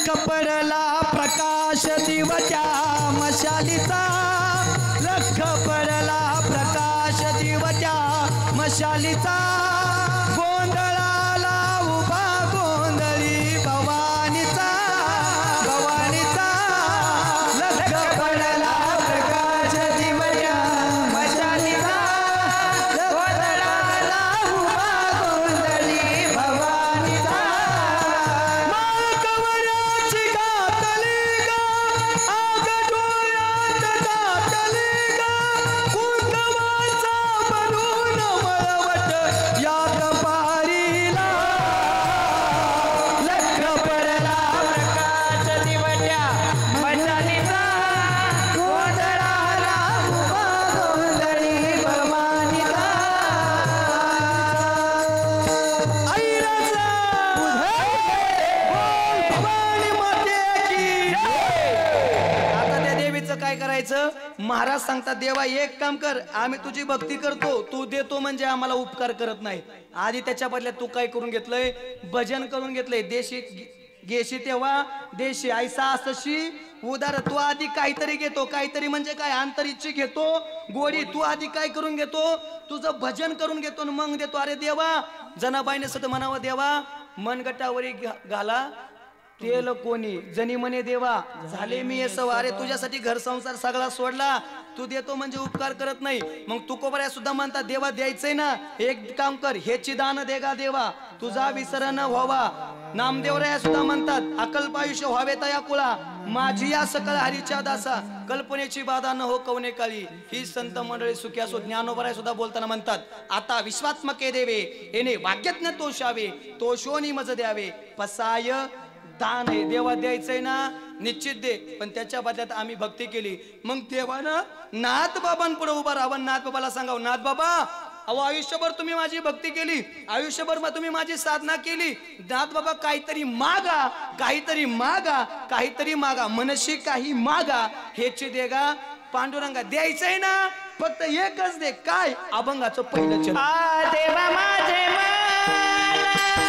लख पडला प्रकाश दिवच्या मशालीचा लख पडला प्रकाश दिवच्या मशालीचा गोंधळाला उभा गोंधळी भवानीचा भवानीचा लख पडला प्रकाश दिवच्या मशालीचा गोंधळाला उभा गोंधळी भवानीचा माळकवराची गातली गा आग डोळ्यात दाटली गा कुंकवाचा बनून मळवट या कपारीला लख पडला प्रकाश दिवट्या मशालीचा गोंधळाला उभा गोंधळी भवानीचा ऐराचा भवानी माते की आता त्या देवीचं काय करायचं महाराज सांगतात देवा एक काम कर आम्ही तुझी भक्ती करतो तू देतो म्हणजे आम्हाला उपकार करत नाही आधी त्याच्या बदल्यात तू काय करून घेतलंय भजन करून घेतलंय देशी गेशी तेव्हा देशी ऐसा असशी उदार तू आधी काहीतरी घेतो काहीतरी म्हणजे काय अंतरिच्छ घेतो गोडी तू आधी काय करून घेतो तुझं भजन करून घेतो आणि मग देतो अरे देवा जनाबाईने सत म्हणावं देवा मनगटावरी घा- घाला तेल कोणी जनी म्हणे देवा झाले मी हे सव अरे तुझ्यासाठी घर संसार सगळा सोडला तू देतो म्हणजे उपकार करत नाही मग तुकोबऱ्या सुद्धा म्हणतात देवा द्यायचंय ना एक काम कर हेची दान देगा देवा तुझा विसर न व्हावा नामदेवराया सुद्धा म्हणतात अकल्प आयुष्य व्हावे तया कुळा माझी या सकळ हरीच्या दासा कल्पनेची बाधा न हो कवने काळी ही संत मंडळी सुखी असो ज्ञानोबराय सुद्धा बोलताना म्हणतात आता विश्वात्मके देवे येणे वाक्यज्ञ तोषावे तोषोनी मज द्यावे पसाय दान आहे देवा द्यायचंय ना निश्चित दे पण त्याच्या बदल्यात आम्ही भक्ती केली मग देवानं नाथ बाबांपुढे उभा राहावं नाथ बाबाला सांगावं नाथ बाबा अहो आयुष्यभर तुम्ही माझी भक्ती केली आयुष्यभर तुम्ही माझी साधना केली नाथ बाबा काहीतरी मागा काहीतरी मागा काहीतरी मागा मनशी काही मागा हेची देगा पांडुरंगा द्यायचंय ना फक्त एकच दे काय अभंगाचं पहिलं चरण आ देवा माझे मन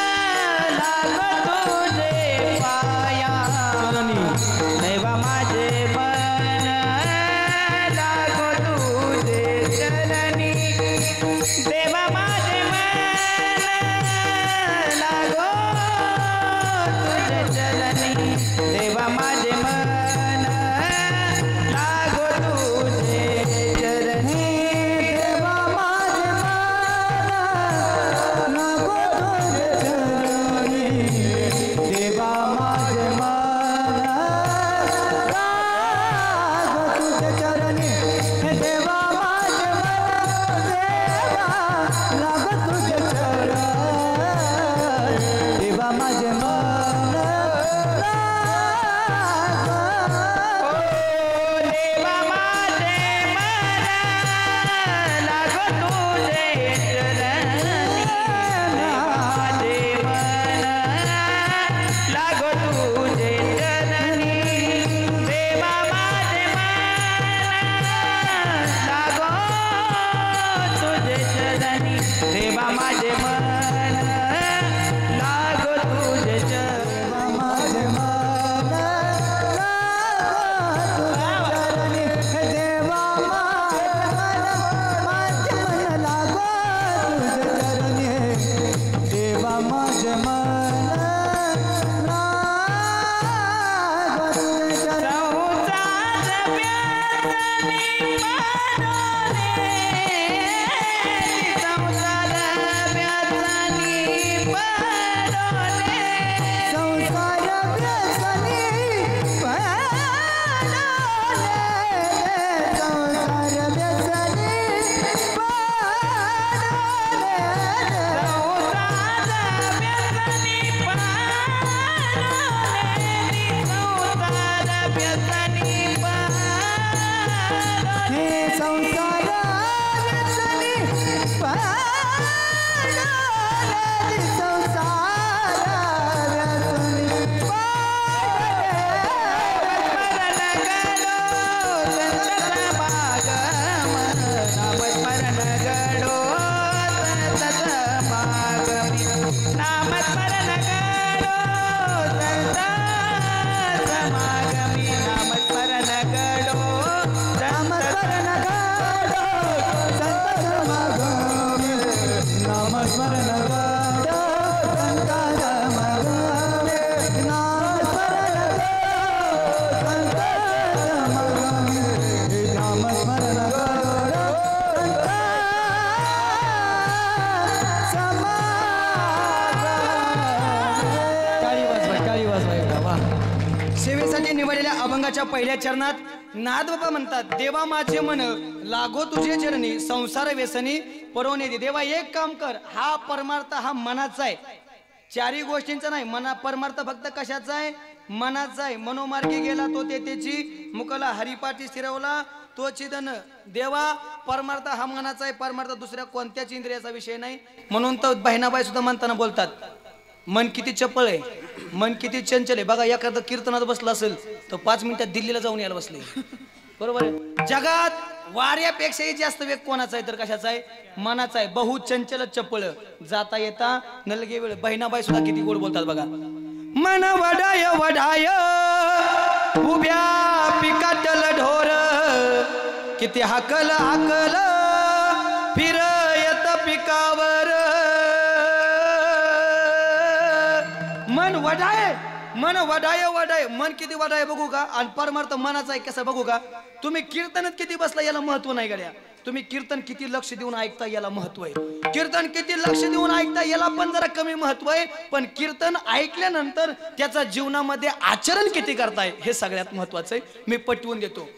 लागो तुझे पाया देवा माझे मन लागो तुझे चरणी देवा माझे मन लागो तुझे चरणी देवा माझे मन लागो तुझे चरणी देवा माझे मन लागो तुझे चरणी देवा माझे मन लागो तुझे चरणी देवा माझे मन देवा लागो तुझे चरणी देवा माझे मन लागो देवा माझे मन लागो तुझे चरणी माझे मन लागो तुझे चरणी देवा माझे मन लागो तुझे चरणी देवा माझे मन लागो तुझे चरणी माझे मन देवा माझे मन लागो तुझे चरणी देवा माझे मन लागो तुझे संसार सेवेसाठी निवडलेल्या अभंगाच्या पहिल्या चरणात नादबाबा म्हणतात, देवा माझे मन लागो तुझे चरणी, संसार व्यसनी पडवणे दे. देवा एक काम कर, हा परमार्थ हा मनाचा आहे, चारी गोष्टींचा नाही. मना परमार्थ फक्त कशाचा आहे? मनाचा आहे. मनोमार्गी गेला तो ते त्याची मुकला, हरिपाठी स्थिरवला तो चिदन. देवा परमार्थ हा मनाचा आहे, परमार्थ दुसऱ्या कोणत्याच इंद्रियाचा विषय नाही. म्हणून तर बहिणाबाई सुद्धा म्हणताना बोलतात, मन किती चपळ आहे, मन किती चंचल आहे. बघा एखादं कीर्तनात बसलं असेल तर पाच मिनिटात दिल्लीला जाऊन यायला बसले. बरोबर आहे. जगात वाऱ्यापेक्षाही जास्त वेग कोणाचा आहे तर कशाचा आहे? मनाचा आहे. बहु चंचल चपळ जाता येता नलगे वेळ. बहिणाबाई सुद्धा किती गोड बोलतात बघा. मन वडाय वडाय उभ्या पिकाटल ढोर, किती हाकल हाकल फिरयत पिकावर. मन वडाय, मन वडाय वडाय, मन किती वडाय बघू का? आणि परमार्थ मनाचा आहे कसा बघू का? तुम्ही कीर्तनात किती बसला याला महत्व नाही गड्या. तुम्ही कीर्तन किती लक्ष देऊन ऐकता याला महत्व आहे. कीर्तन किती लक्ष देऊन ऐकता याला पण जरा कमी महत्व आहे. पण कीर्तन ऐकल्यानंतर त्याचा जीवनामध्ये आचरण किती करताय हे सगळ्यात महत्वाचं आहे. मी पटवून देतो.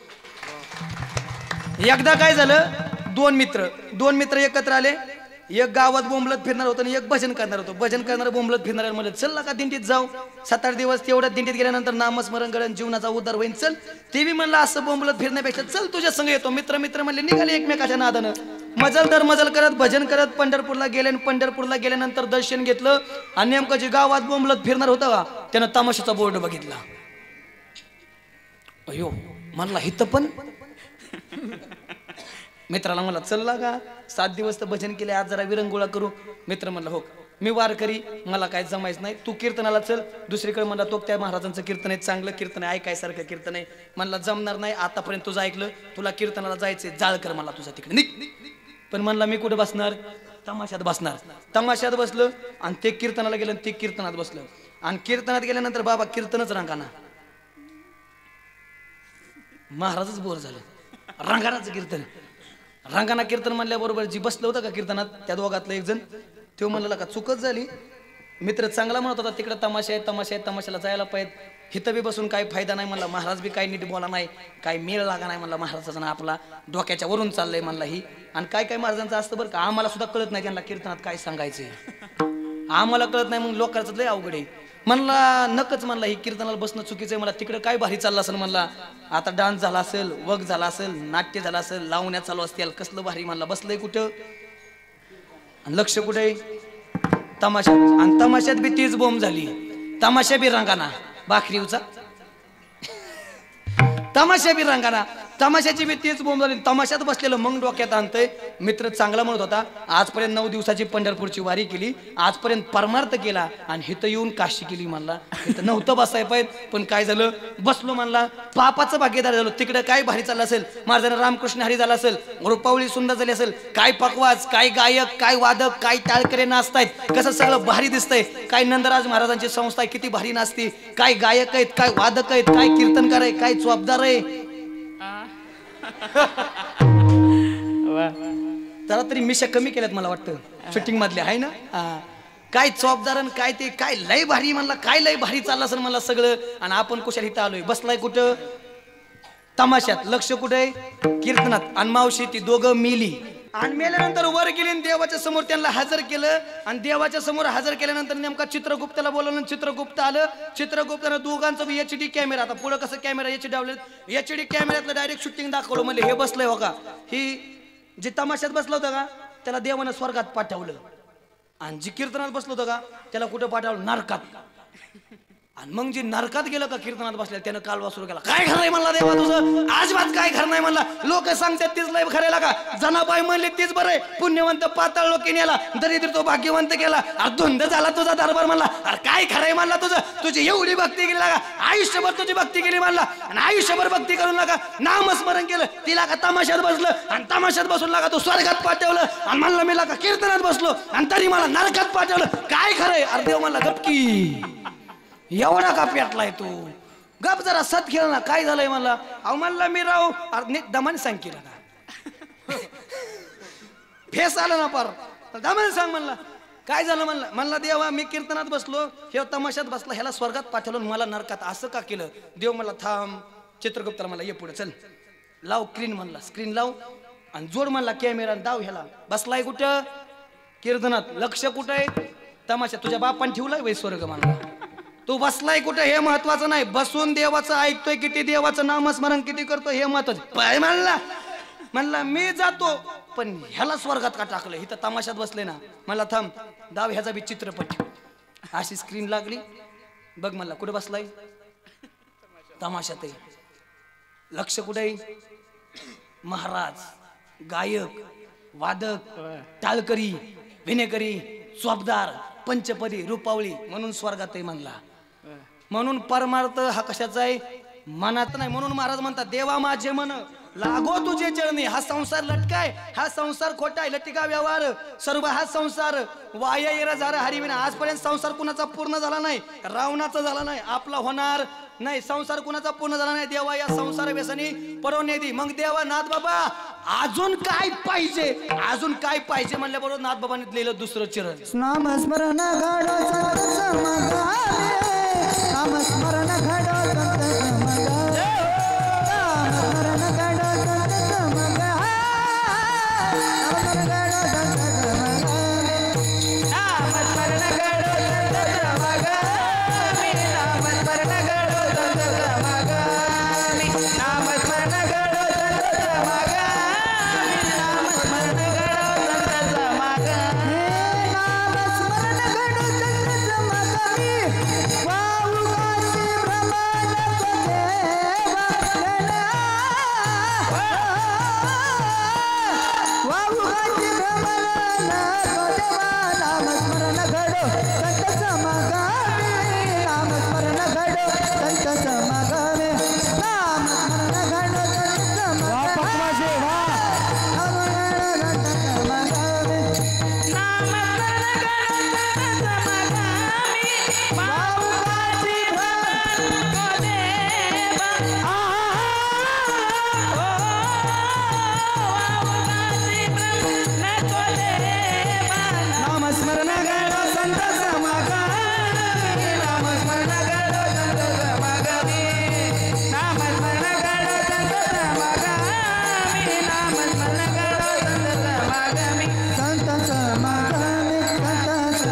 एकदा काय झालं, दोन मित्र दोन मित्र एकत्र आले. एक गावात बोंबलत फिरणार होतं आणि एक भजन करणार होतं. भजन करणार बोंबलत फिरणार म्हणलं चल का दिंडीत जाऊ. सात आठ दिवस तेवढ्या दिंडीत गेल्यानंतर नामस्मरण करून जीवनाचा उद्धार होईल. चल ते बी म्हणलं असं बोंबलत फिरण्यापेक्षा चल तुझ्या संग येतो. मित्र मित्र म्हणले निघाले एकमेकाच्या नादानं. मजल दर मजल करत भजन करत पंढरपूरला गेले. आणि पंढरपूरला गेल्यानंतर दर्शन घेतलं आणि नेमकं जे गावात बोंबलत फिरणार होतं का त्यानं तमाशाचा बोर्ड बघितला. अयो म्हणला हित पण. मित्राला म्हणला चलला का, सात दिवस तर भजन केले, आज जरा विरंगुळा करू. मित्र म्हणला हो मी वारकरी, मला काय जमायच नाही, तू कीर्तनाला चल. दुसरीकडे म्हणला तो त्या महाराजांचं कीर्तन आहे, चांगलं कीर्तन आहे, ऐकायसारखं कीर्तन आहे. म्हणला जमणार नाही, आतापर्यंत तुझं ऐकलं, तुला कीर्तनाला जायचंय, जाळ कर मला तुझा तिकडे निघ. पण म्हणला मी कुठे बसणार? तमाशात बसणार. तमाशात बसलं आणि ते कीर्तनाला गेलं आणि ते कीर्तनात बसलं. आणि कीर्तनात गेल्यानंतर बाबा कीर्तनच रंगाना. महाराजच बोर झालं. रंगानाचं कीर्तन, रंगाना कीर्तन म्हणल्याबरोबर जी बसलं होतं का कीर्तनात त्या दोघातलं एक जण तो म्हणला का चुकच झाली. मित्र चांगला म्हणत होता तिकडे तमाशा आहे तमाशा आहे तमाशाला जायला पाहिजे, हिथं बी बसून काही फायदा नाही म्हणला. महाराज बी काही नीट बोला नाही, काही मेळ लागा नाही म्हणला महाराजाचा ना आपला डोक्याच्या वरून चाललंय म्हणला ही. आणि काय काय महाराजांचं असतं बरं का, आम्हाला सुद्धा कळत नाही त्यांना कीर्तनात काय सांगायचंय, आम्हाला कळत नाही, मग लोकांचं लय अवघड आहे. म्हणला नकच म्हणला ही कीर्तनाला बसणं चुकीचं आहे. मला तिकडे काय भारी चाललं असेल म्हणला, आता डान्स झाला असेल, वग झाला असेल, नाट्य झालं असेल, लावण्या चालू असतील, कसलं भारी म्हणला. बसलंय कुठं आणि लक्ष कुठे? तमाशा. आणि तमाशात बी तीच बोंब झाली. तमाशा बी रंगाना बाखरीवचा, तमाशा बी रंगाना, तमाशाची बी तीच बोंब झाली. तमाशात बसलेलं मग डोक्यात आणतंय. मित्र चांगला म्हणत होता आजपर्यंत नऊ दिवसाची पंढरपूरची वारी केली, आजपर्यंत परमार्थ केला आणि हिथं येऊन काशी केली म्हणला. इथं नव्हतं बसाय पाहिजे, पण काय झालं बसलो म्हणला, पापाचं भागीदार झालो. तिकडे काय भारी चाललं असेल, माझं रामकृष्ण हरी झाला असेल, रुपावळी सुंदर झाली असेल, काय पकवाज, काय गायक, काय वादक, काय टाळकरे नाचतायत, कसं सगळं भारी दिसतंय. काय नंदराज महाराजांची संस्था किती भारी नाचते, काय गायक आहेत, काय वादक आहेत, काय कीर्तनकार आहे, काय चोपदार आहे. जरा तरी मिशा कमी केल्यात मला वाटतं शूटिंग मधले आहे ना. काय चौकदारण काय ते काय लय भारी म्हणला, काय लय भारी चाललं असेल मला सगळं. आणि आपण कुशाल इथं आलोय, बसलाय कुठं तमाशात, लक्ष कुठे कीर्तनात. आणि मावशी ती दोघं मिली आणि मेल्यानंतर वर गेली देवाच्या समोर त्यांना हजर केलं. आणि देवाच्या समोर हजर केल्यानंतर नेमका चित्रगुप्ताला बोलवलं, चित्रगुप्त आलं. चित्रगुप्तानं दोघांचं एच डी कॅमेरा, आता पुढं कसं camera H D H D कॅमेऱ्यातलं डायरेक्ट शूटिंग दाखवलं. म्हणजे हे बसलंय हो का, ही जे तमाशात बसलं होतं का त्याला देवानं स्वर्गात पाठवलं. आणि जी कीर्तनात बसलं होतं का त्याला कुठं पाठवलं? नरकात. आणि मग जे नरकात गेलं का कीर्तनात बसल्या त्यानं कालवा सुरू केला. काय खरं नाही म्हणला देवा तुझं, अजिबात काय खरं नाही म्हणला. लोक सांगतात तीच लय खरेला का, जनाबाई म्हणले तीच बरं आहे, पुण्यवंत पाताळ लोकी नेला, दरिद्र तो भाग्यवंत केला. अरे धुंद झाला तुझा दरबार म्हणला. अरे काय खरंय म्हणला तुझं, तुझी एवढी भक्ती केली लागा, आयुष्यभर तुझी भक्ती केली म्हणला. आणि आयुष्यभर भक्ती करून लागा नामस्मरण केलं, तिला का तमाशात बसलं आणि तमाशात बसून लागा तो स्वर्गात पाठवलं. आणि म्हणलं मी लागा कीर्तनात बसलो आणि तरी मला नरकात पाठवलं. काय खरंय? अरे देव म्हणला गपकी, एवढा का पेटलाय तू, गप जरा सत खेळ ना. काय झालंय म्हणला, अहो म्हणला मी राव दमाने सांग की का फेस आला ना पार, दमाने सांग म्हणला काय झालं म्हणलं म्हणला देवा मी कीर्तनात बसलो हे तमाशात बसला ह्याला स्वर्गात पाठवलं मला नरकात असं का केलं देव मला थांब चित्रगुप्ताला मला ये पुढे चल लाव स्क्रीन म्हणला स्क्रीन लाव आणि जोड म्हणला कॅमेरा दाव ह्याला बसलाय कुठं कीर्तनात लक्ष कुठं आहे तमाशा तुझ्या बापान ठेवलाय वै स्वर्ग म्हणला तू बसलाय कुठं हे महत्वाचं नाही बसून देवाचं ऐकतोय किती देवाचं नामस्मरण किती करतोय हे महत्वाचं पाय म्हणला म्हणला मी जातो पण ह्याला स्वर्गात का टाकलं इथं तमाशात बसले ना मला थांब दाव ह्याचा बी चित्रपट अशी स्क्रीन लागली बघ मला कुठे बसलाय तमाशात आहे लक्ष कुठे आहे महाराज गायक वादक टाळकरी विनेकरी स्वबदार पंचपदी रूपावळी म्हणून स्वर्गात आहे म्हणला म्हणून परमार्थ हा कशाचा आहे मनात नाही म्हणून महाराज म्हणतात देवा माझे मन लागो तुझे चरणी हा संसार लटकाय हा संसार खोटा आहे लटिका व्यवहार सर्व हा संसार वाया येरा झार हरिविना आजपर्यंत संसार कुणाचा पूर्ण झाला नाही रावणाचा झाला नाही आपला होणार नाही संसार कुणाचा पूर्ण झाला नाही देवा या संसार व्यसनी परवणे दी मग देवा नाथ बाबा अजून काय पाहिजे अजून काय पाहिजे म्हणल्याबरोबर नाथ बाबांनी लिहिलं दुसरं चरण नामस्मरण घडो संत समागमे नामस्मरण घडो संत समागमे नामस्मरण घडो संत समागमे नामस्मरण घडो संत समागमे नामस्मरण घडो संत समागमे नामस्मरण घडो संत समागमे नामस्मरण घडो संत समागमे नामस्मरण घडो संत समागमे वाऊगाची भ्रमण देवा वाऊगाची भ्रमण देवा नामस्मरण घडो संत समागमे नामस्मरण घडो संत समागमे नामस्मरण घडो संत समागमे नामस्मरण घडो संत समागमे नामस्मरण घडो संत समागमे नामस्मरण घडो संत समागमे नामस्मरण घडो संत समागमे संत समागमे संत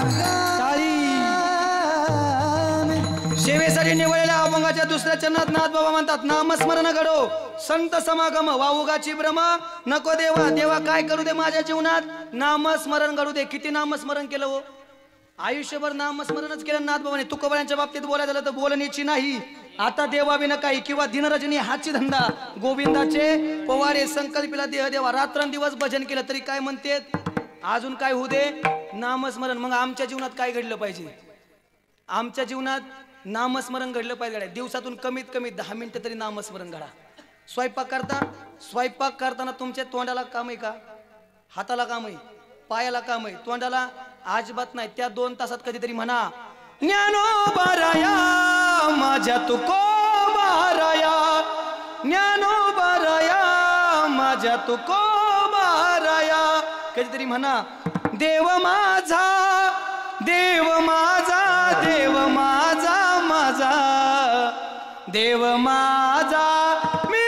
समागमे सेवेसाठी निवडलेल्या अभंगाच्या दुसऱ्या चरणात नाथ बाबा म्हणतात नामस्मरण घडो संत समागम वाऊगाची भ्रम नको देवा देवा काय करू दे माझ्या जीवनात नामस्मरण घडू दे किती नामस्मरण केलं हो आयुष्यभर नामस्मरणच केलं नाथ बाबाने तुकोबांच्या बाबतीत बोलायचं झालं तर बोलण्याची नाही आता देवा बिना काही किंवा दिनरजनी हाची धंदा गोविंदाचे पवारे संकल्पिला देह देवा रात्रंदिवस भजन केलं तरी काय म्हणते अजून काय होऊ दे नामस्मरण मग आमच्या जीवनात काय घडलं पाहिजे आमच्या जीवनात नामस्मरण घडलं पाहिजे दिवसातून कमीत कमी दहा मिनिटं तरी नामस्मरण घडा स्वयंपाक करता स्वयंपाक करताना तुमच्या तोंडाला काम आहे का हाताला काम आहे पायाला काम आहे तोंडाला अजिबात नाही त्या दोन तासात कधीतरी म्हणा ज्ञानोबाराया माझ्या तुकोबाराया ज्ञानोबाराया माझ्या तुकोबाराया कधीतरी म्हणा देव माझा देव माझा देव माझा माझा देव माझा मी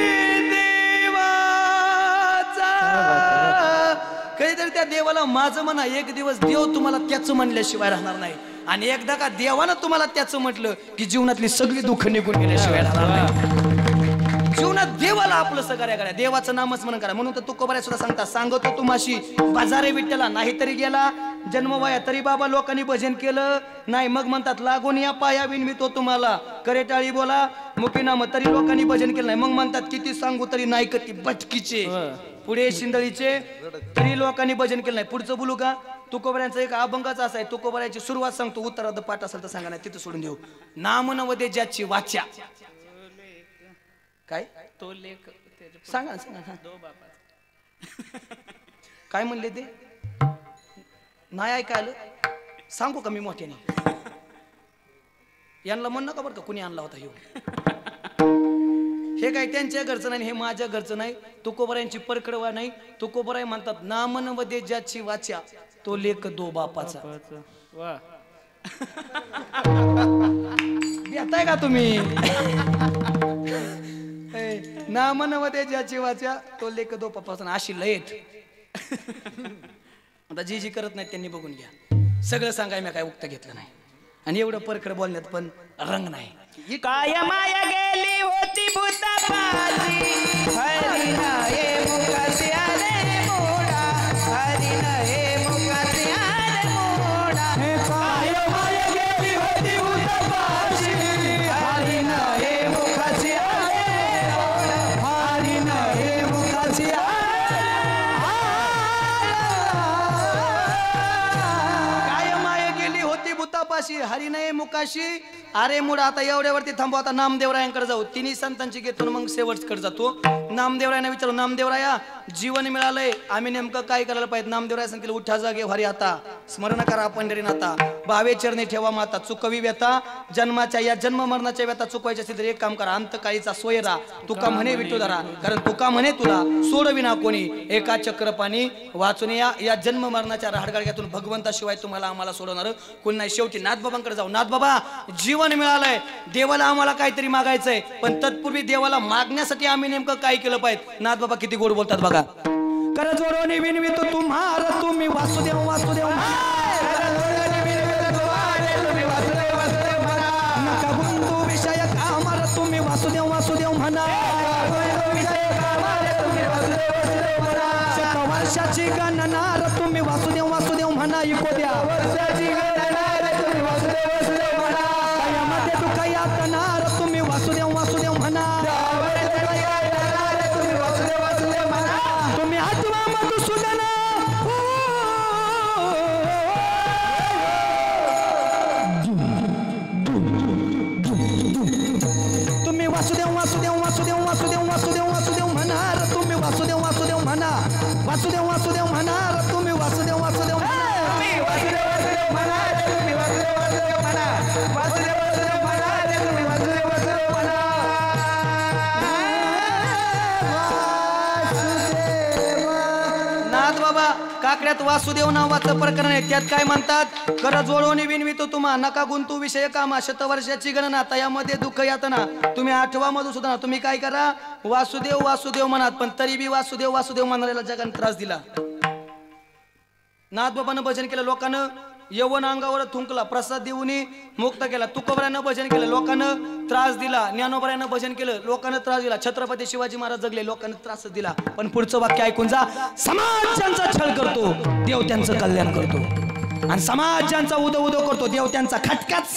देवाचा कधीतरी त्या देवाला माझं म्हणा एक दिवस देव तुम्हाला त्याचं म्हणल्याशिवाय राहणार नाही आणि एकदा का देवानं तुम्हाला त्याचं म्हटलं की जीवनातली सगळी दुःख निघून गेल्याशिवाय राहणार नाही जीवनात देवाला आपलं सगळ्या करा देवाचं नामस्मरण करा म्हणून तर तुकोबाऱ्या सुद्धा सांगता सांगतो तुम्हाशी बाजारे विठ्ठला नाही तरी गेला जन्मवाया तरी बाबा लोकांनी भजन केलं नाही मग म्हणतात लागून या पाया विनवितो तुम्हाला करे टाळी बोला मुकी नाम तरी लोकांनी भजन केलं नाही मग म्हणतात किती सांगू तरी नाही कती बटकीचे पुढे शिंदळीचे तरी लोकांनी भजन केलं नाही पुढचं बोलू का तुकोबाऱ्यांचा एक अभंगाच असा आहे तुकोबाऱ्याची सुरुवात सांगतो उत्तरार्ध पाठ असेल तर सांगा नाही तिथं सोडून देऊ नाम नवदे ज्याची वाच्या काय तो लेख सांगा सांगा काय म्हणले ते नाही ऐकायला सांगू का मी मोठ्याने यांना म्हण नका बरं का कुणी आणला होता ह्यो हे काय त्यांच्या घरचं नाही हे माझ्या घरचं नाही तुकोबरायांची परकडवा नाही तुकोबराय म्हणतात नामन मध्ये ज्याची वाचा तो लेक दो बापाचा. वा येताय का तुम्ही? नाम नवते ज्याची वाचा तो लेक दो बापाचा. अशी लयत. आता जी जी करत नाही त्यांनी बघून घ्या. सगळं सांगाय मी काय उक्त घेतलं नाही आणि एवढं परखड बोलण्यात पण रंग नाही. काय माया गेली होती भूतापाशी हरी नाये मुखासी आले मोडा हरी नाये मुखासी आले मोडा. काय माया गेली होती भूतापाशी हरी नाये मुखासी आले मोडा हरी नाये मुखासी काय माय गेली होती भूतापाशी हरिनये मुकाशी. अरे मुडा आता एवढ्यावरती थांबू. आता नामदेवरायांकडे जाऊ. तिन्ही संतांची घेतो मग शेवटकडे जातो. नामदेवरायांना विचारू, नामदेवराया जीवन मिळालंय, आम्ही नेमकं काय करायला पाहिजे? नामदेवराया सांगितलं, उठा जागे हरी आता, स्मरण करा पंढरीनाथा, भावे चरणी ठेवा माता, चुकवी व्यथा जन्माच्या या जन्म मरणाच्या व्यथा चुकवायच्या असेल तर एक काम करा, अंतकाळीचा सोयरा तुका म्हणे विठोधरा, कारण तुका म्हणे तुला सोडविना कोणी, एका चक्रपाणी वाचून या या जन्म मरणाच्या राहडगाडग्यातून भगवंताशिवाय तुम्हाला आम्हाला सोडवणार कोण नाही. शेवटी नाथबाबांकडे जाऊ. नाथबाबा जीवन मिळालंय, देवाला आम्हाला काहीतरी मागायचंय, पण तत्पूर्वी देवाला मागण्यासाठी आम्ही नेमकं काय केलं पाहिजे? नाथबाबा किती गोड बोलतात बघा. कर जोडोनी विनवितो तुम्हार तुम्ही वासुदेव वासुदेव नका बंधू विषय कामार तुम्ही वासुदेव वासुदेव म्हणा. वर्षाची गणनार तुम्ही वासुदेव वासुदेव म्हणा. इको द्या कायामध्ये तू कयातनार तुम्ही वासुदेव वासुदेव म्हणा. तुम्ही आत्मा मधुसूदन तुम्ही वासुदेव वासुदेव वासुदेव वासुदेव वासुदेव वासुदेव म्हणणार. तुम्ही वासुदेव वासुदेव म्हणा. वासुदेव वासुदेव म्हणणार. तुम्ही वासुदेव वासुदेव नाथ बाबा काकड्यात वासुदेव नावाचं प्रकरण आहे. त्यात काय म्हणतात? कर जोडोनी विनवितो तुम्हा नका गुंतू विषय कामा शतवर्षाची गणना तयामध्ये दुःख यातना. तुम्ही आठवा मधुसूदन तुम्ही काय करा? वासुदेव वासुदेव म्हणत, पण तरी बी वासुदेव वासुदेव म्हणणाऱ्याला जगाने त्रास दिला. नाथबाबानं भजन केलं, लोकांना यवन अंगावर थुंकला, प्रसाद देऊनी मुक्त केला. तुकोबऱ्यानं भजन केलं, लोकांना त्रास दिला. ज्ञानोबऱ्यानं भजन केलं, लोकांना त्रास दिला. छत्रपती शिवाजी महाराज जगले, लोकांना त्रास दिला. पण पुढचं वाक्य ऐकून जा. समाज ज्यांचा छळ करतो देव त्यांचं कल्याण करतो, आणि समाज ज्यांचा उदो उदो करतो देव त्यांचा खटकाच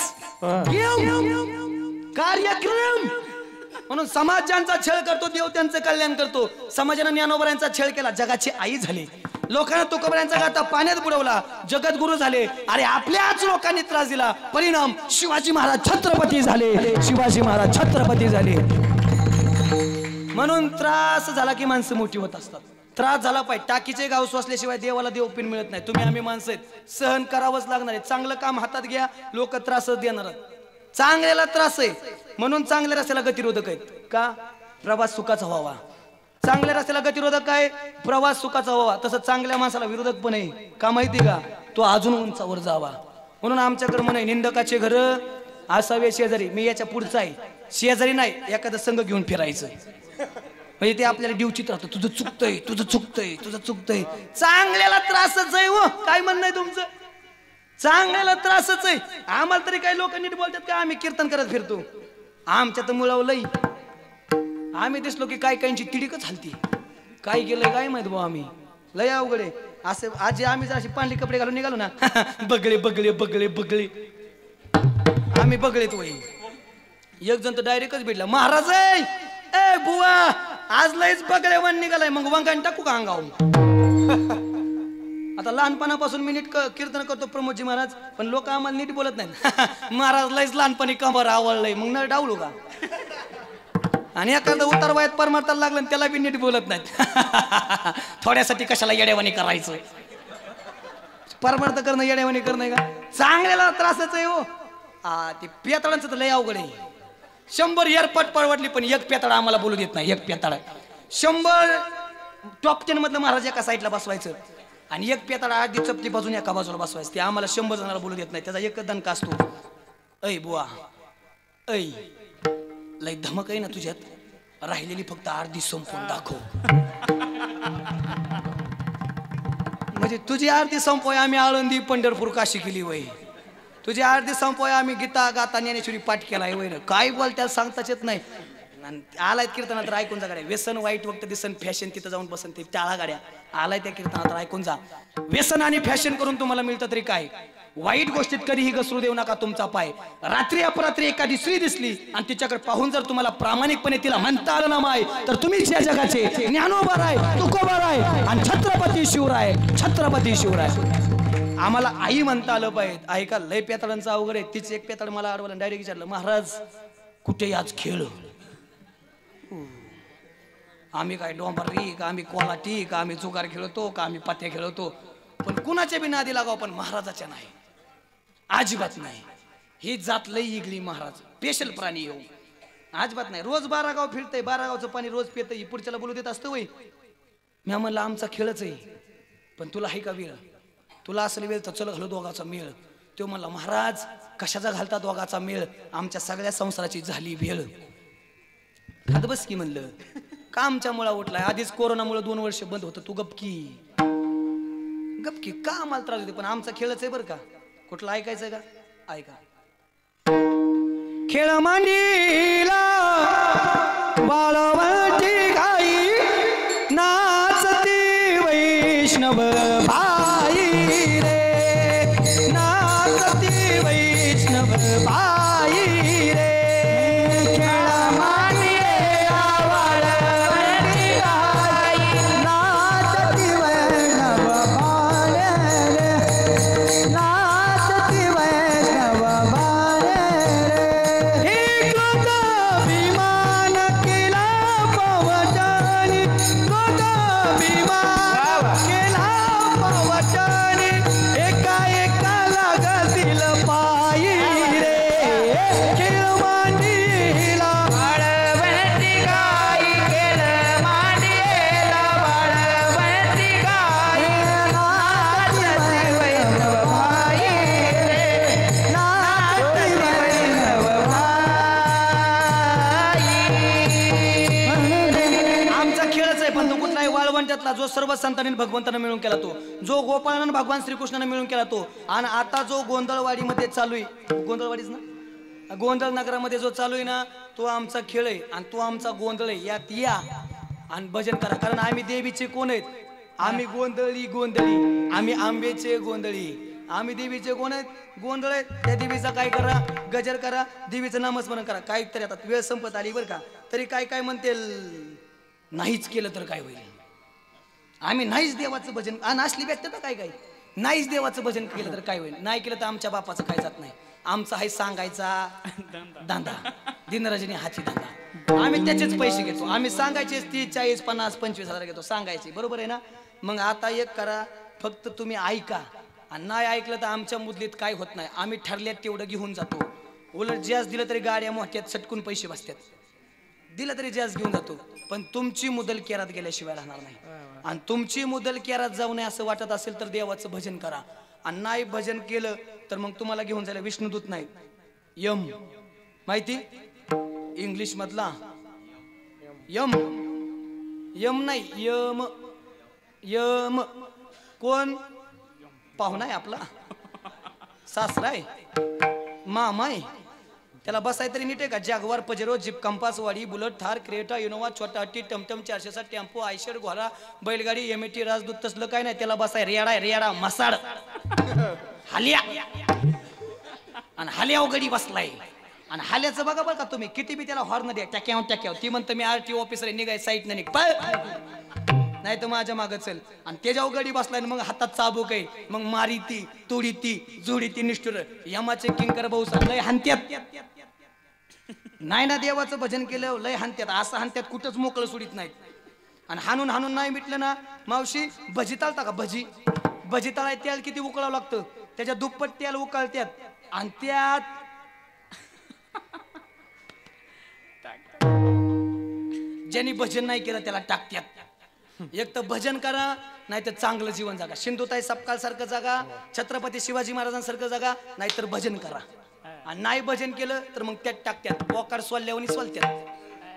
कार्यक्रम. म्हणून समाज ज्यांचा छळ करतो देव त्यांचं कल्याण करतो. समाजानं ज्ञानोबऱ्यांचा छळ केला, जगाची आई झाली. लोकांना तुकोबऱ्यांचा गाथा पाण्यात बुडवला, जगत गुरु झाले. अरे आपल्याच लोकांनी त्रास दिला, परिणाम शिवाजी महाराज छत्रपती झाले. शिवाजी महाराज छत्रपती झाले. म्हणून त्रास झाला की माणसं मोठी होत असतात. त्रास झाला पाहिजे. टाकीचे गाव सोसल्याशिवाय देवाला देवपिन मिळत नाही. तुम्ही आम्ही माणसं आहेत, सहन करावंच लागणार आहे. चांगलं काम हातात घ्या, लोक त्रासच देणार. चांगल्याला त्रास आहे म्हणून चांगल्या रस्त्याला गतिरोधक आहेत. का? प्रवास सुखाचा व्हावा. चांगल्या रस्त्याला गतिरोधक आहे, प्रवास सुखाचा व्हावा. तसं चांगल्या माणसाला विरोधक पण आहे. का माहिती का? तो अजून उंचावर जावा. म्हणून आमच्याकडे म्हणे निंदकाचे घर असावे शेजारी. मी याच्या पुढचा आहे, शेजारी नाही. एखादं संघ घेऊन फिरायचं म्हणजे ते आपल्याला डिवचित राहतं. तुझं चुकतंय, तुझं चुकतंय, तुझं चुकतंय. चांगल्याला त्रासच आहे हो. काय म्हणणं आहे तुमचं? चांगल्याला त्रासच आहे. आम्हाला तरी काही लोक नीट बोलतात का? आम्ही कीर्तन करत फिरतो. आमच्या तर मुळावं लई. आम्ही दिसलो की काय काहींची तिडीकच हलती. काय केलंय काय माहित भाऊ, आम्ही लय अवघडे. असं आज आम्ही जर अशी पांढरी कपडे घालून निघालो ना, बगळे बगळे बगळे बगळे आम्ही बगळेत वय. एक जण तर डायरेक्टच भेटला, महाराज आहे ए बुवा आज लयच बगळे वन निघालाय, मग वंगाने टाकू का अंगावून? आता लहानपणापासून मी नीट कीर्तन करतो प्रमोदजी महाराज, पण लोक आम्हाला नीट बोलत नाहीत. महाराज लयच लहानपणी कमर आवडलंय, मग न डावलू का? आणि एखादं उतार वयात परमार्थाला लागलं त्याला बी नीट बोलत नाहीत. थोड्यासाठी कशाला येड्यावानी करायचं? परमार्थ करणं येड्यावानी करणं का? चांगल्याला त्रासच आहे हो. हा ते पेताळांचं तर लय अवघड आहे. शंभर एअरपट पळवटली पण एक पेताळा आम्हाला बोलू देत नाही. एक पेताळा शंभर टॉप टेन मधलं महाराज एका साईडला बसवायचं, आणि एक पेताळा आधी चपली बाजून एका बाजूला बसवायचं. ते आम्हाला शंभर जणांना बोलू देत नाही, त्याचा एकच दणका असतो. ऐ बुवा, ऐ लय धमक आहे ना तुझ्यात, राहिलेली फक्त अर्धी संपवून दाखव. म्हणजे तुझी आरती संपवाय आम्ही आळंदी पंढरपूर काशी केली वय, तुझी आरती संपवाय आम्ही गीता गाता ज्ञानेश्वरी पाठ केलाय वय. काय बोल त्याला सांगताच येत नाही. आलाय कीर्तनात तर ऐकून जा गाड्या. व्यसन वाईट वक्त दिसन, फॅशन तिथं जाऊन बसन, ते टाळा गाड्या. आलाय त्या कीर्तनात तर ऐकून जा. व्यसन आणि फॅशन करून तुम्हाला मिळतं तरी काय, वाईट गोष्टीत कधीही घसरू देऊ नका तुमचा पाय. रात्री अपरात्री एखादी स्त्री दिसली आणि तिच्याकडे पाहून जर तुम्हाला प्रामाणिकपणे तिला म्हणता आलं ना माय, तर तुम्हीच या जगाचे ज्ञानोबा राय, तुकोबा राय आणि छत्रपती शिवराय, छत्रपती शिवराय. आम्हाला आई म्हणता आलं पाहिजे. आई का लय पेताळांचं अवघड आहे. तिचं एक पेताळ मला अडवलं, डायरेक्ट विचारलं, महाराज कुठे आज खेळ? आम्ही काय डोंबरी का, आम्ही कोलाटी का, आम्ही जुगार खेळतो का, आम्ही पत्ते खेळतो, पण कुणाच्या बी नादी लागाव, पण महाराजाच्या नाही, अजिबात नाही. ही जात लई इगली महाराज, स्पेशल प्राणी येऊ अजिबात नाही. रोज बारा गाव फिरतय, बारा गावचं पाणी रोज पितय, पुढच्याला बोलू देत असतं वय. मी म्हणलं आमचा खेळच आहे, पण तुला आहे का वेळ? तुला असलं वेळ तर चल घालू दोघाचा मेळ. तो म्हणला महाराज कशाचा घालता दोघाचा मेळ, आमच्या सगळ्या संसाराची झाली वेळ. खात बस की म्हणलं, का आमच्या मुळा उठलाय, आधीच कोरोनामुळे दोन वर्ष बंद होतं, तू गपकी गपकी का आम्हाला त्रास होते, पण आमचा खेळच आहे बरं का. कुठला ऐकायचंय का? ऐका. खेळ मांडीला बाळवटी गाई, नाचती वैष्णव बाई रे, नाचती वैष्णव बाई रे. खेळ मांडीला बाळवटी गाई, नाचती वैष्णव बाई रे, नाचती वैष्णव बाई रे. इकडं विमान केला पवटानी, इकडं विमान केला पवटानी, एका एका लागतील पायी रे. खेळ मांडीला बाळवटी गाई, खेळ मांडीला बाळवटी गाई, नाचती वैष्णव बाई रे, नाचती वैष्णव बाई. आमचा खेळच आहे, पण तो कुठलाही वाळवंटातला, जो सर्व संतांनी भगवंतानं मिळून केला तो, जो गोपाळानं भगवान श्रीकृष्णानं मिळून केला तो. आणि आता जो गोंधळवाडीमध्ये चालू आहे, गोंधळवाडीच ना, गोंधळ नगरामध्ये जो चालू आहे ना, तो आमचा खेळ आहे आणि तो आमचा गोंधळ आहे. यात या आणि भजन करा, कारण आम्ही देवीचे कोण आहेत? आम्ही गोंधळी गोंधळी, आम्ही आंबेचे गोंधळी, आम्ही देवीचे कोण आहेत? गोंधळ आहेत. त्या देवीचा काय करा, गजर करा, देवीचं नामस्मरण करा. काहीतरी आता वेळ संपत आली बरं का, तरी काय काय म्हणतील, नाहीच केलं तर काय होईल? आम्ही नाहीच देवाचं भजन, आणि असली व्यक्त ना काय काय, नाहीच देवाचं भजन केलं तर काय होईल? नाही केलं तर आमच्या बापाचं काय जात नाही. आमचा आहे सांगायचा दांदा, दिनरजनी हाची दांदा. आम्ही त्याचेच पैसे घेतो. आम्ही सांगायचे तीस चाळीस पन्नास पंचवीस हजार घेतो, सांगायचे, बरोबर आहे ना. मग आता एक करा, फक्त तुम्ही ऐका, आणि नाही ऐकलं तर आमच्या मुदलीत काय होत नाही. आम्ही ठरल्यात तेवढं घेऊन जातो. उलट जास्त दिलं तरी गाड्या मोठ्यात सटकून पैसे बसतात, दिलं तरी जास्त घेऊन जातो. पण तुमची मुदल केरात गेल्याशिवाय राहणार नाही. आणि तुमची मुदल केरात जाऊ नये असं वाटत असेल तर देवाचं भजन करा. आणि नाही भजन केलं तर मग तुम्हाला घेऊन जायला विष्णुदूत नाही, यम माहिती, इंग्लिश मधला यम, यम नाही यम, यम कोण? पाहुणा आहे आपला, सासरा आहे, मामा आहे. त्याला बसाय तरी नीट आहे का? जॅगवार, पजेरो, जीप, कंपास, वाडी, बुलेट, थार, क्रेटा, इनोवा, छोटा हत्ती, टमटम, चारशे साठ, टेम्पो, आयशर, घोडा, बैलगाडी, एमएटी, राजदूत, तसलं काय नाही. त्याला बसाय रेडा आहे, रेडा, मसाड, हालिया, आणि हाल्याव गडी बसलाय. आणि हाल्याचं बघा बरं का तुम्ही, किती बी त्याला हॉर्न द्या, टॅक्याव टॅक्याव, ती म्हणतं मी आरटीओ ऑफिसर निघाय साईट नाही, पळ नाही तर माझ्या मागं चल. आणि त्याच्यावर गडी बसलाय, मग हातात चाबूक आहे, मग मारी ती, तोडी ती, जोडी ती, निष्ठुर यमाचे किंकर भाऊ लय हानत्यात. नाही ना देवाचं भजन केलं लय हानत्यात, असं हानत्यात कुठंच मोकळं सोडित नाहीत. आणि हाणून हाणून नाही मिटलं ना मावशी, भजी तळता का? भजी भजी तळाय तेल किती उकळावं लागतं, त्याच्या दुप्पट तेल उकळत्यात. आणि त्यात ज्यांनी भजन नाही केलं त्याला टाकत्यात. एक तर भजन करा नाही तर चांगलं जीवन जगा. सिंधुताई सपकाळ सारखं जगा, छत्रपती शिवाजी महाराजांसारखं जगा, नाहीतर भजन करा. आणि नाही भजन केलं तर मग त्यात टाकत्यात पोकार सोलल्यावनी सोलत्यात,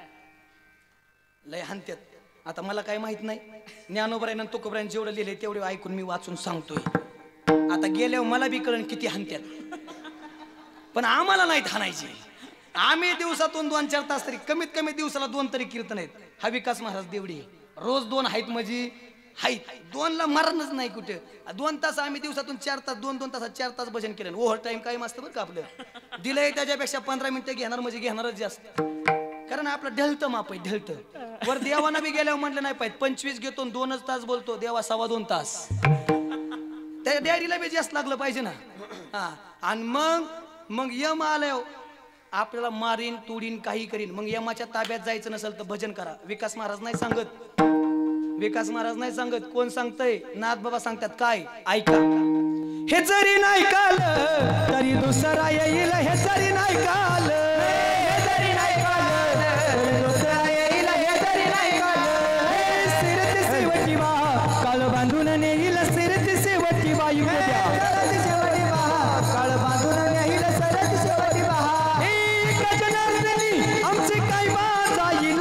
लय हानत्यात. आता मला काही माहित नाही, ज्ञानोबरायनं तुकोबरायनं जेवढं लिहिलंय तेवढं ऐकून मी वाचून सांगतोय. आता गेल्यावर मला बी कळण किती हानत्यात, पण आम्हाला नाहीत हाणायचे. आम्ही दिवसातून दोन चार तास तरी कमीत कमी दिवसाला दोन तरी कीर्तन आहेत. हा विकास महाराज देवडी रोज दोन आहेत म्हणजे हाईत, दोनला मरणच नाही कुठे. दोन तास आम्ही दिवसातून चार तास दोन दोन तासात चार तास भजन केलं. ओव्हर टाइम काय मस्त बरं का आपलं दिलंय, त्याच्यापेक्षा पंधरा मिनिटं घेणार म्हणजे घेणारच जास्त, कारण आपलं ढळतं माप आहे ढळतं. वर देवाना बी गेल्यावर म्हटलं नाही पाहिजे पंचवीस घेतो दोनच तास बोलतो, देवा सव्वा दोन तास. त्या डॅडीला बी जास्त लागलं पाहिजे ना. हा आणि मग मग यम आलं आपल्याला मारीन तोडीन काही करीन, मग यमाच्या ताब्यात जायचं नसेल तर भजन करा. विकास महाराज नाही सांगत, विकास महाराज नाही सांगत, कोण सांगतय? नाथ बाबा सांगतात. काय? ऐका. हे जरी नाही काल तरी दुसरा येईल, हे जरी नाही काल, हे जरी नाही काल तरी दुसरा येईल, हे जरी नाही काल. सिरती सेवटी बा काळ बांधून नेईल, सिरती सेवटी बा युद्या काळ बांधून नेईल, सरती सेवटी बा. एक जनार्दनी आमची काय बाजा येईल,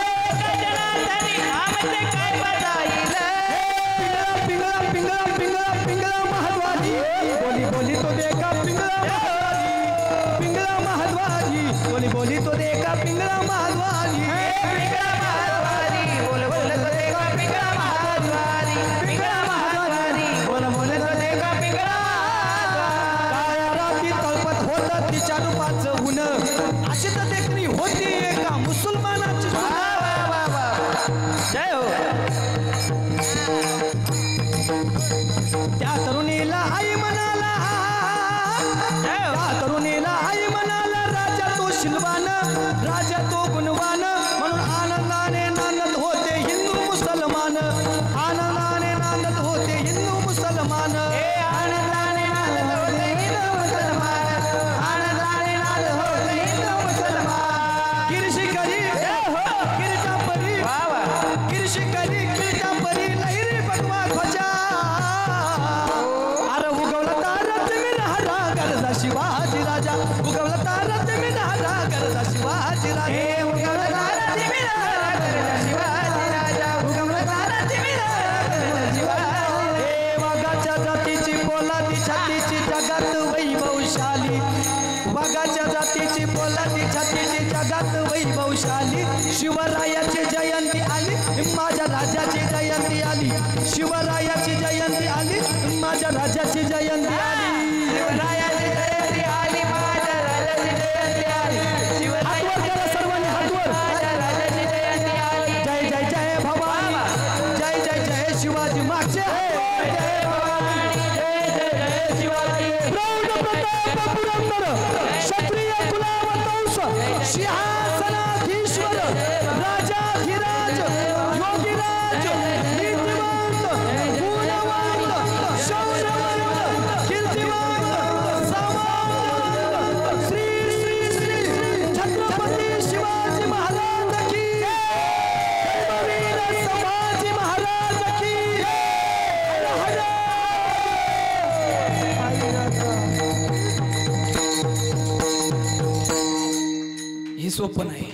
पिंगळा पिंगळा पिंगळा पिंगळा महाद्वारी बोली बोली तो देखा पिंगळा महाद्वारी, पिंगळा महाद्वारी बोली बोली तो देखा पिंगळा महाद्वारी, पिंगळा महाद्वारी बोल बोल तो देखा पिंगळा महाद्वारी, पिंगळा महाद्वारी बोल बोल तो देखा पिंगळा महाद्वारी. काळ्या राती तळपत होत तिच्या रूपाचं ऊन, अशी तर देखणी होती एका मुसलमानाची. जय हो. त्या तरुणीला आई म्हणाला, त्या तरुणीला आई म्हणाला, राजा तो शिलवान, राजा तो गुणवान, म्हणून आनंदाने नांदत होते हिंदू मुसलमान, आनंदाने नांदत होते हिंदू मुसलमान, आनंदाने नांदत होते हिंदू मुसलमान, आनंदाने नांदत होते हिंदू मुसलमान. गिरशी करी गिरजा परी, गिरशी करी गिरजा परी, लहिरी भगवा ध्वजा. शिवाजी राजा उगवला तारा तुम्ही राजा करता, शिवाजी राजा उगवला तारा तुम्ही राजा, शिवाजी राजा उगवला तारा तुम्ही राजा, शिवाजी. हे वाघाच्या जातीची पोलादी छातीची जगात वैभवशाली, वाघाच्या जातीची पोलादी छातीची जगात वैभवशाली. शिवरायाची जयंती आली, माझ्या राजाची जयंती आली, शिवरायाची जयंती आली, माझ्या राजाची जयंती आली, शिवरायाची जयंती आली, माझ्या राजाची जयंती आली. हातवर करा सर्वांनी, हातवर. माझ्या राजाची जयंती आली. जय जय जय भवानी, जय जय जय शिवाजी मागचे आहे, जय भवानी, जय जय जय शिवाजी. प्रौढ प्रताप पुरंदर क्षत्रिय कुलावतंस सिंहासनाधीश्वर राजाधिराज योगीराज नीतिवंत गुणवंत शौर्यवंत कीर्तिवंत सामंत श्री श्री श्री छत्रपती शिवाजी महाराज की जय, वीर संभाजी महाराज की जय. हर हर. ही सोपं नाही.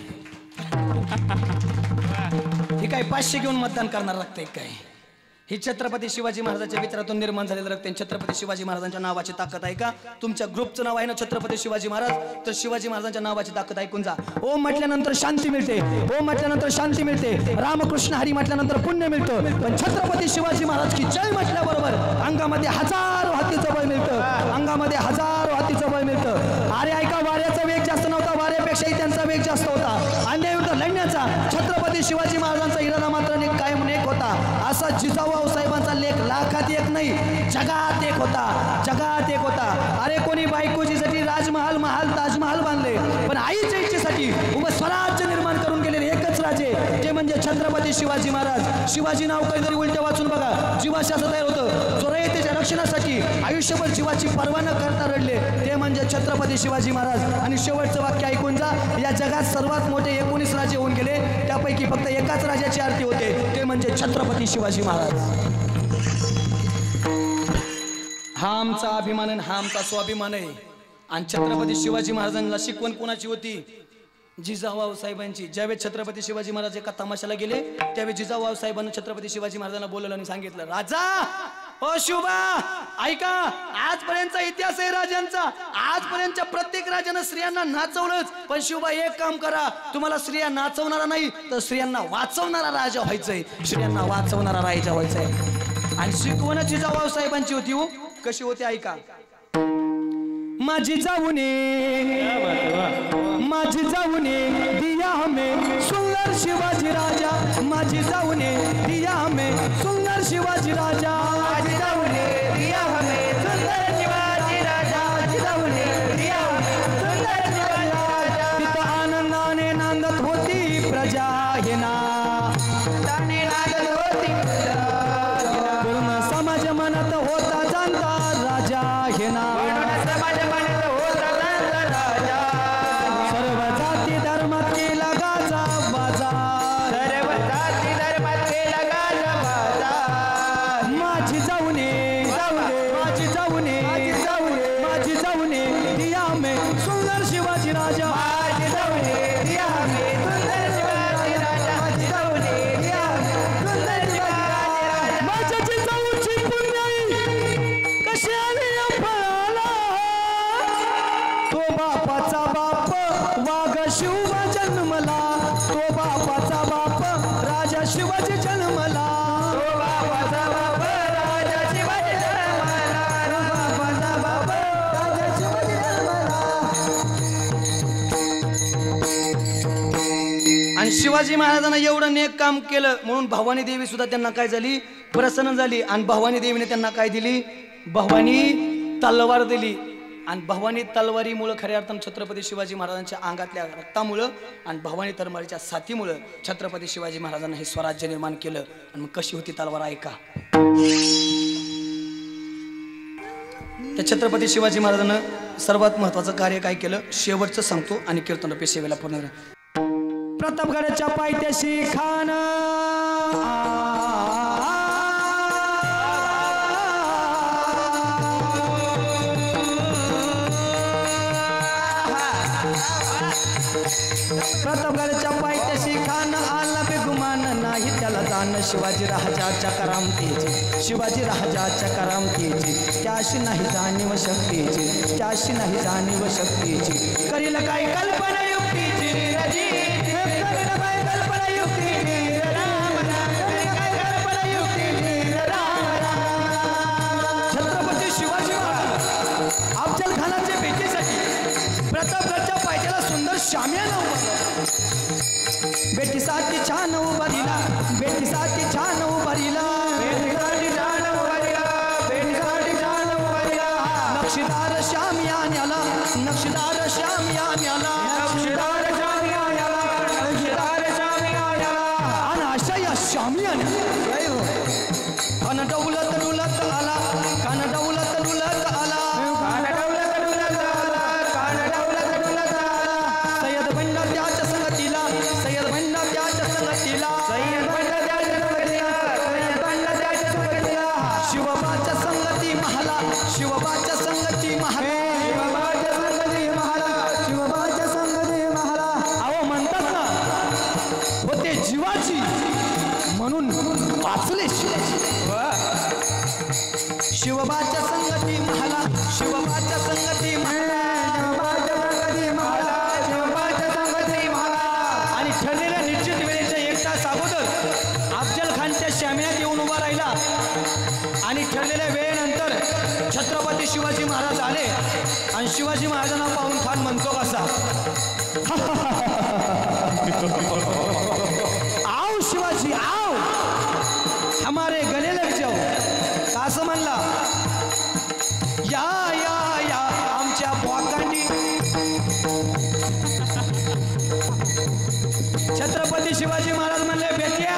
हे काय पाचशे घेऊन मतदान करणार लागतंय काय? ही छत्रपती शिवाजी महाराजांच्या विचारातून निर्माण झालेलं रक्त. छत्रपती शिवाजी महाराजांच्या नावाची ताकद आहे का? तुमच्या ग्रुपचं नाव आहे ना छत्रपती शिवाजी महाराज, तर शिवाजी महाराजांच्या नावाची ताकद ऐकून जा. ओम म्हटल्यानंतर शांती मिळते, ओम म्हटल्यानंतर शांती मिळते, रामकृष्ण हरी म्हटल्यानंतर पुण्य मिळतं, पण छत्रपती शिवाजी महाराज की जय म्हटल्याबरोबर अंगामध्ये हजारो हातीचं बळ मिळतं, अंगामध्ये हजारो हातीचं बळ मिळतं. अरे ऐका, वाऱ्याचा वेग जास्त नव्हता, वाऱ्यापेक्षाही त्यांचा वेग जास्त होता. अन्यायविरुद्ध लढण्याचा छत्रपती शिवाजी महाराजांचा इरादा मात्र कायम एक होता. असा जिजाऊ साहेबांचा लेख लाखात एक नाही, जगात एक होता, जगात एक होता. अरे कोणी बायकोजीसाठी राजमहाल महाल ताजमहाल बांधले, पण आईच्या इच्छेसाठी उभं स्वराज्य निर्माण करून गेलेले एकच राजे, ते म्हणजे छत्रपती शिवाजी महाराज. शिवाजी नाव कधीतरी उलट्या वाचून बघा. जीवाशी असं तयार होतं, जो रयतेच्या रक्षणासाठी आयुष्यभर जीवाची पर्वा न करता रडले ते म्हणजे छत्रपती शिवाजी महाराज. आणि शेवटचं वाक्य ऐकून जा. या जगात सर्वात मोठे एकोणीस राजे होऊन गेले, त्यापैकी फक्त एकाच राजाची आरती होते, ते म्हणजे छत्रपती शिवाजी महाराज. हा आमचा अभिमान आहे, हा आमचा स्वाभिमान आहे. आणि छत्रपती शिवाजी महाराजांना शिकवण कोणाची होती? जिजाऊ साहेबांची. ज्यावेळेस छत्रपती शिवाजी महाराज एका तमाशाला गेले त्यावेळेस जिजाऊ साहेबांना छत्रपती शिवाजी महाराजांना बोलवलं आणि सांगितलं, राजा ओ शुभा ऐका, आजपर्यंतचा इतिहास आहे राजांचा. आजपर्यंतच्या प्रत्येक राजानं स्त्रियांना नाचवलंच, पण शिवबा एक काम करा, तुम्हाला स्त्रिया नाचवणारा नाही तर स्त्रियांना वाचवणारा राजा व्हायचंय. स्त्रियांना वाचवणारा राजा व्हायचंय. आणि शिकवण जिजाऊ साहेबांची होती. हो कशी होती ऐका. माझी जाऊने माझी जाऊने दिया हमें सुंदर शिवाजी राजा. माझी जाऊने दिया हमें सुंदर शिवाजी राजा. माझी जाऊने दिया हमें सुंदर शिवाजी राजा. माझी जाऊने दिया हमें सुंदर शिवाजी राजा. तिथं आनंदाने नांदत होती प्रजा हे ना, नांदत होती पूर्ण समाज म्हणत होता जाणता राजा हे ना. शिवाजी महाराजांना एवढं नेक काम केलं म्हणून भवानी देवी सुद्धा त्यांना काय झाली, प्रसन्न झाली. आणि भवानी देवीने त्यांना काय दिली, भवानी तलवार दिली. आणि भवानी तलवारीमुळं खऱ्या अर्थानं छत्रपती शिवाजी महाराजांच्या अंगातल्या रक्तामुळं आणि भवानी तलवारीच्या साथीमुळं छत्रपती शिवाजी महाराजांना हे स्वराज्य निर्माण केलं. आणि मग कशी होती तलवार ऐका. त्या छत्रपती शिवाजी महाराजांना सर्वात महत्वाचं कार्य काय केलं शेवटचं सांगतो आणि कीर्तनरूपी सेवेला पूर्ण. प्रतापगडाच्या पायथ्याशी खान प्रतापगडाच्या पायथ्याशी खान आला बेगुमान नाही त्याला जाण शिवाजी राजाच्या करामतीची. शिवाजी राजाच्या करामतीची त्याशी नाही जाणीव शक्तीची. त्याशी नाही जाणीव शक्तीची. करील काय कल्पना युक्तीची रजी. छत्रपती शिवाजी महाराज अफजल खानाच्या भेटीसाठी प्रतापगडच्या पायथ्याला सुंदर शामियाना उभारला. भेटीसाठी छान उभारीला. भेटीसाठी छान उभारीला. भेटीसाठी छान उभारीला. भेटीसाठी छान उभारीला. नक्षीदार शामियान्याला. नक्षीदार शामियान्याला. नक्षीदार शामियान्याला. नक्षीदार शामियान्याला. आणि अशा या शामियान्या कान डौलत डुलत आला. कान डौलत डुलत आला. कान डौलत डुलत आला. कान डौलत डुलत आला. सय्यद बंडा त्याच्या संगतीला. सय्यद बंडा त्याच्या संगतीला. सय्यद बंडा त्याच्या संगतीला. सय्यद बंडा त्याच्या संगतीला. शिवबाच्या संगती महाला. शिवबाच्या संगती महाला. शिवबाच्या संगती महाला. शिवबाच्या संगती महाला. अहो म्हणतात ना होते जीवाची म्हणून वाचले शिवाजी. शिवबाच्या संगती महाला. शिवबाच्या संगती महाला. शिवबाच्या संगती महाला. शिवबाच्या संगती महाला. आणि ठरलेल्या निश्चित वेळेच्या एक तास अगोदर अफजल खानच्या शामियात येऊन उभा राहिला. आणि ठरलेल्या वेळेनंतर छत्रपती शिवाजी महाराज आले. आणि शिवाजी महाराजांना पाहून खान म्हणतो कसा, आओ शिवाजी आओ हमारे गले लग जाओ. असं म्हणला. या या या आमच्या बॉकांनी. छत्रपती शिवाजी महाराज म्हणले भेटे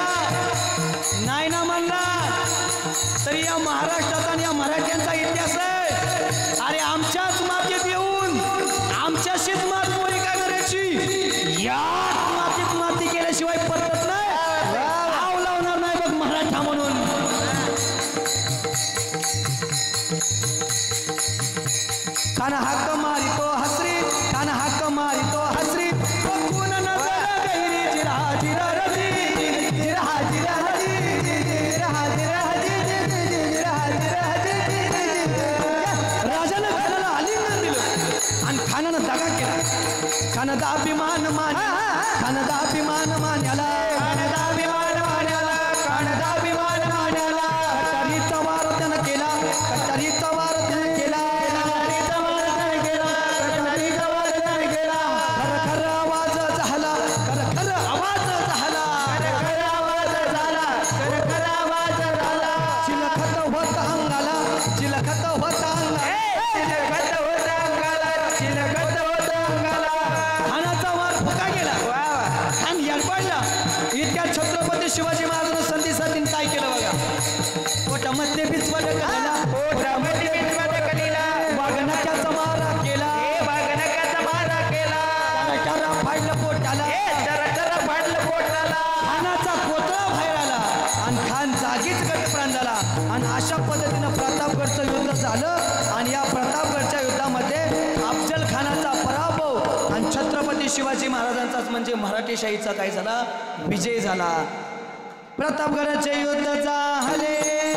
खानानं दगा केला. खानाचा अभिमान मान खानाचा अभिमान मान्याला खानाचा अभिमान मान्याला खानाचा अभिमान मान्याला कटारीचा वार त्यानं केला कटारीचा वार त्यानं केला कटारीचा वार त्यानं केला कटारीचा वार त्यानं केला खर खर आवाज झाला खर खर आवाज झाला खर खर आवाज झाला खर खर आवाज झाला चिलखत होत अंगाला चिलखत होत अंगाला चिलखत होत अंगाला चिलखत होत अंगाला खानाचा वार फुका गेला खान येडपडला. इतक्या छत्रपती शिवाजी महाराजांना संधी साधून काय केलं बघा पोटामध्ये बिस्वट केला पोटामध्ये बिस्वट केला वाघनक्याचा मारा केला वाघनक्याचा मारा केला चरा फाडलं पोटाला चरा चरा फाडलं पोटाला खानाचा पोतळा बाहेर आला आणि खान जागीच गटप्राण झाला. आणि अशा पद्धतीनं प्रतापगडचं युद्ध झालं आणि या प्रतापगडच्या युद्धामध्ये अफजल खानाचा पराभव आणि छत्रपती शिवाजी महाराजांचाच म्हणजे मराठेशाहीचा काय झाला विजय झाला. प्रतापगडाचे युद्ध झाले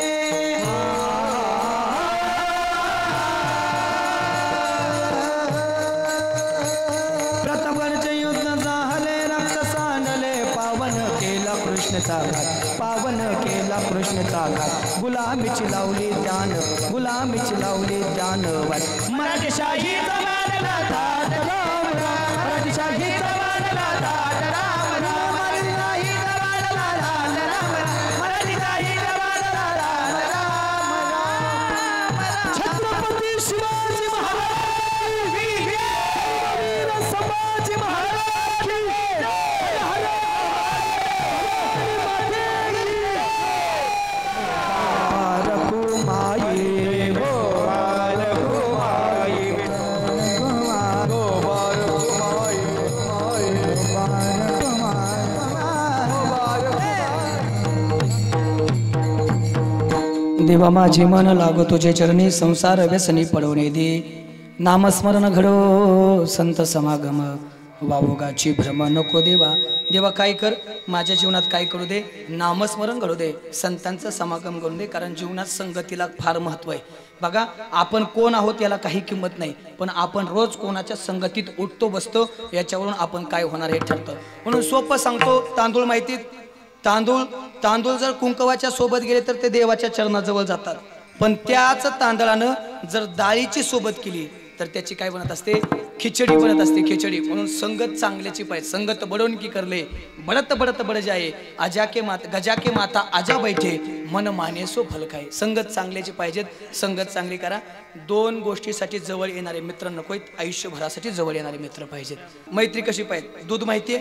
प्रतापगडाचे युद्ध झाले रक्त सांडले पावन केला कृष्णचा घात पावन केला कृष्णचा घात गुलामीची लावली ध्यान गुलामीची लावली ध्यान मराठेशाहीचा वाढला ताट राम राम मराठेशाहीचा वाढला ताट राम राम मराठेशाहीचा वाढला ताट राम राम मराठेशाहीचा वाढला ताट राम राम छत्रपती शिवाजी महाराज की वीर संभाजी महाराज की जय हर रघुमाई हो रघुमाई देवा माझे मन लागो तुझे चरणी संसार व्यसनी पडवणे दे नामस्मरण घडो संत समागम वावोगाची भ्रम नको देवा. देवा काय कर माझ्या जीवनात काय करू दे नामस्मरण घडू दे संतांचं समागम करू दे कारण जीवनात संगतीला फार महत्व आहे. बघा आपण कोण आहोत याला काही किंमत नाही पण आपण रोज कोणाच्या संगतीत उठतो बसतो याच्यावरून आपण काय होणार हे ठरतं. म्हणून सोपं सांगतो तांदूळ माहितीत तांदूळ तांदूळ जर कुंकवाच्या सोबत गेले तर ते देवाच्या चरणाजवळ जातात पण त्याच तांदळानं जर डाळीची सोबत केली तर त्याची काय बनत असते खिचडी बनत असते खिचडी. म्हणून संगत चांगल्याची पाहिजे संगत बडवून की करले बडत बडत बड जाये आजा के माता गजा के माता आजा बैठे मन माने सो फल खाय. संगत चांगल्याची पाहिजेत संगत चांगली करा. दोन गोष्टीसाठी जवळ येणारे मित्र नकोत आयुष्यभरासाठी जवळ येणारे मित्र पाहिजेत. मैत्री कशी पाहिजे दूध माहितीये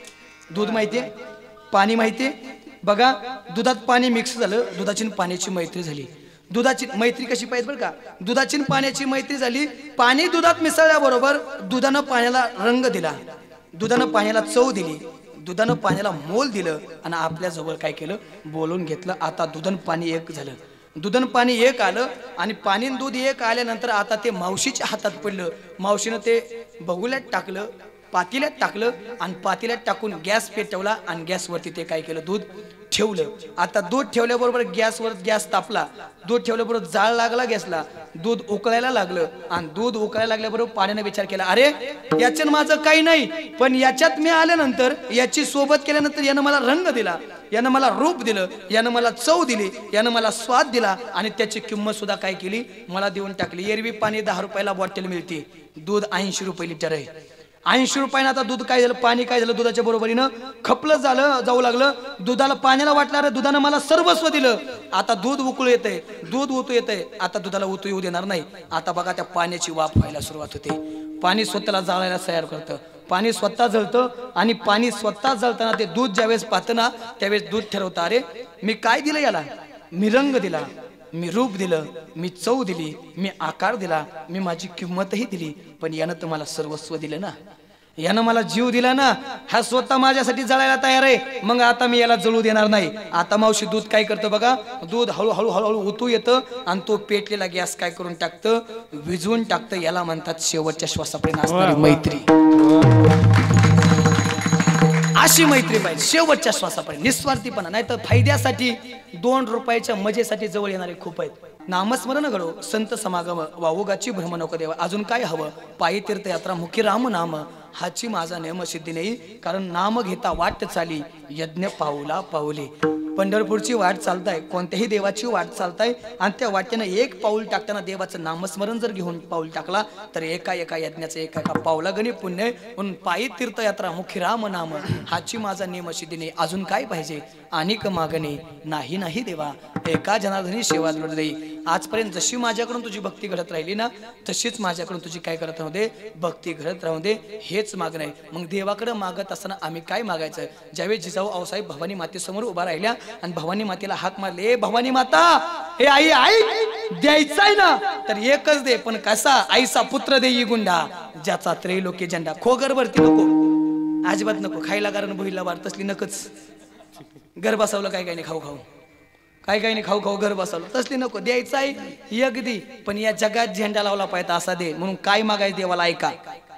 दूध माहितीये पाणी माहितीये बघा दुधात पाणी मिक्स झालं दुधाची पाण्याची मैत्री झाली. दुधाची मैत्री कशी पाहिजे बरं का दुधाची पाण्याची मैत्री झाली. पाणी दुधात मिसळल्याबरोबर दुधानं पाण्याला रंग दिला दुधानं पाण्याला चव दिली दुधानं पाण्याला मोल दिलं आणि आपल्या जवळ काय केलं बोलून घेतलं. आता दुधन पाणी एक झालं दुधन पाणी एक आलं आणि पाणी दूध एक आल्यानंतर आता ते मावशीच्या हातात पडलं. मावशीनं ते बगुल्यात टाकलं पातेल्यात टाकलं आणि पातेल्यात टाकून गॅस पेटवला आणि गॅसवरती ते काय केलं दूध ठेवलं. आता दूध ठेवल्याबरोबर गॅसवर गॅस तापला दूध ठेवल्याबरोबर जाळ लागला गॅसला दूध उकळायला लागलं आणि दूध उकळायला लागल्याबरोबर पाण्याने विचार केला अरे याच्यात माझं काही नाही पण याच्यात मी आल्यानंतर याची सोबत केल्यानंतर यानं मला रंग दिला यानं मला रूप दिलं यानं मला चव दिली यानं मला स्वाद दिला आणि त्याची किंमत सुद्धा काय केली मला देऊन टाकली. एरवी पाणी दहा रुपयाला बॉटल मिळते दूध ऐंशी रुपये लिटर आहे. ऐंशी रुपयानं आता दूध काय झालं पाणी काय झालं दुधाच्या बरोबरीनं खपलं झालं जाऊ लागलं. दुधाला पाण्याला वाटलं अरे दुधानं मला सर्वस्व दिलं. आता दूध उकळू येतंय दूध उतू येतंय आता दुधाला उतू येऊ देणार नाही. आता बघा त्या पाण्याची वाफ व्हायला सुरुवात होते. पाणी स्वतःला जाळायला तयार करतं पाणी स्वतः जळतं आणि पाणी स्वतः जळताना ते दूध ज्यावेळेस पाहतं ना त्यावेळेस दूध ठरवतं अरे मी काय दिलं याला मी रंग दिला मी रूप दिलं मी चव दिली मी आकार दिला मी माझी किंमतही दिली पण यानं तर मला सर्वस्व दिलं ना यानं मला जीव दिला ना हा स्वतः माझ्यासाठी जळायला तयार आहे मग आता मी याला जळू देणार नाही. आता मावशी दूध काय करतं बघा दूध हळूहळू हळूहळू उतू येतं आणि तो पेटलेला गॅस काय करून टाकतं विझवून टाकतं. याला म्हणतात शेवटच्या श्वासापर्यंत असणारी मैत्री. अशी मैत्री पाहिजे शेवटच्या श्वासापर्यंत निस्वार्थीपणा नाही तर फायद्यासाठी दोन रुपयाच्या मजेसाठी जवळ येणारे खूप आहेत. नामस्मरण घडो संत समागम वावोगाची भ्रम नको देवा. अजून काय हवं? पायी तीर्थयात्रा मुखी राम नाम हाची माझा नेम सिद्धी नाही. कारण नाम घेता वाट चाली यज्ञ पाऊला पाऊले. पंढरपूरची वाट चालताय, कोणत्याही देवाची वाट चालताय आणि त्या वाटेनं एक पाऊल टाकताना देवाचं नामस्मरण जर घेऊन पाऊल टाकला तर एका एका यज्ञाचं एका एका पाऊला गणी पुण्य आहे. म्हणून पायी तीर्थयात्रा मुखी राम नाम हाची माझा नेम सिद्धी नाही. अजून काय पाहिजे? अनेक मागणे नाही नाही देवा एका जनार्दनी सेवा जोड देई. आजपर्यंत जशी माझ्याकडून तुझी भक्ती घडत राहिली ना तशीच माझ्याकडून तुझी काय करत राहू दे, भक्ती घडत राहू दे. हेच मागणं आहे. मग देवाकडे मागत असताना आम्ही काय मागायचं? ज्यावेळी जिजाऊ आऊसाहेब भवानी मातेसमोर उभा राहिल्या आणि भवानी मातेला हाक मारले, भवानी माता हे आई आई द्यायचाय ना तर एकच दे, पण कसा? आईचा पुत्र देई गुंडा ज्याचा त्रैलोक्य झेंडा. खोगरवरती नको, अजिबात नको. खायला कारण भुईला वार तसली नकच. घर बसवलं काय काय नाही खाऊ खाऊ, काय काय नाही खाऊ खाऊ घर बसवलं तसली नको. द्यायचं आहे एक दे, पण या जगात झेंडा लावला पाहिजे असा दे. म्हणून काय मागायचं देवाला? ऐका.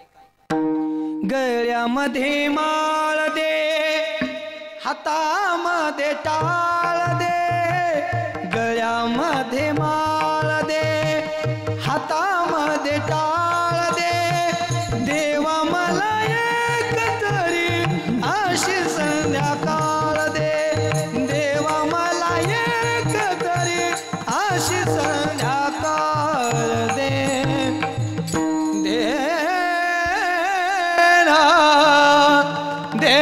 गळ्यामध्ये माळ दे, हातामध्ये टाळ दे. गळ्यामध्ये माळ दे, हातामध्ये टाळ दे. देवा मला एक तरी अशी संध्याकाळ दे. देवा मला एक तरी अशी संध्याकाळ दे. दे दे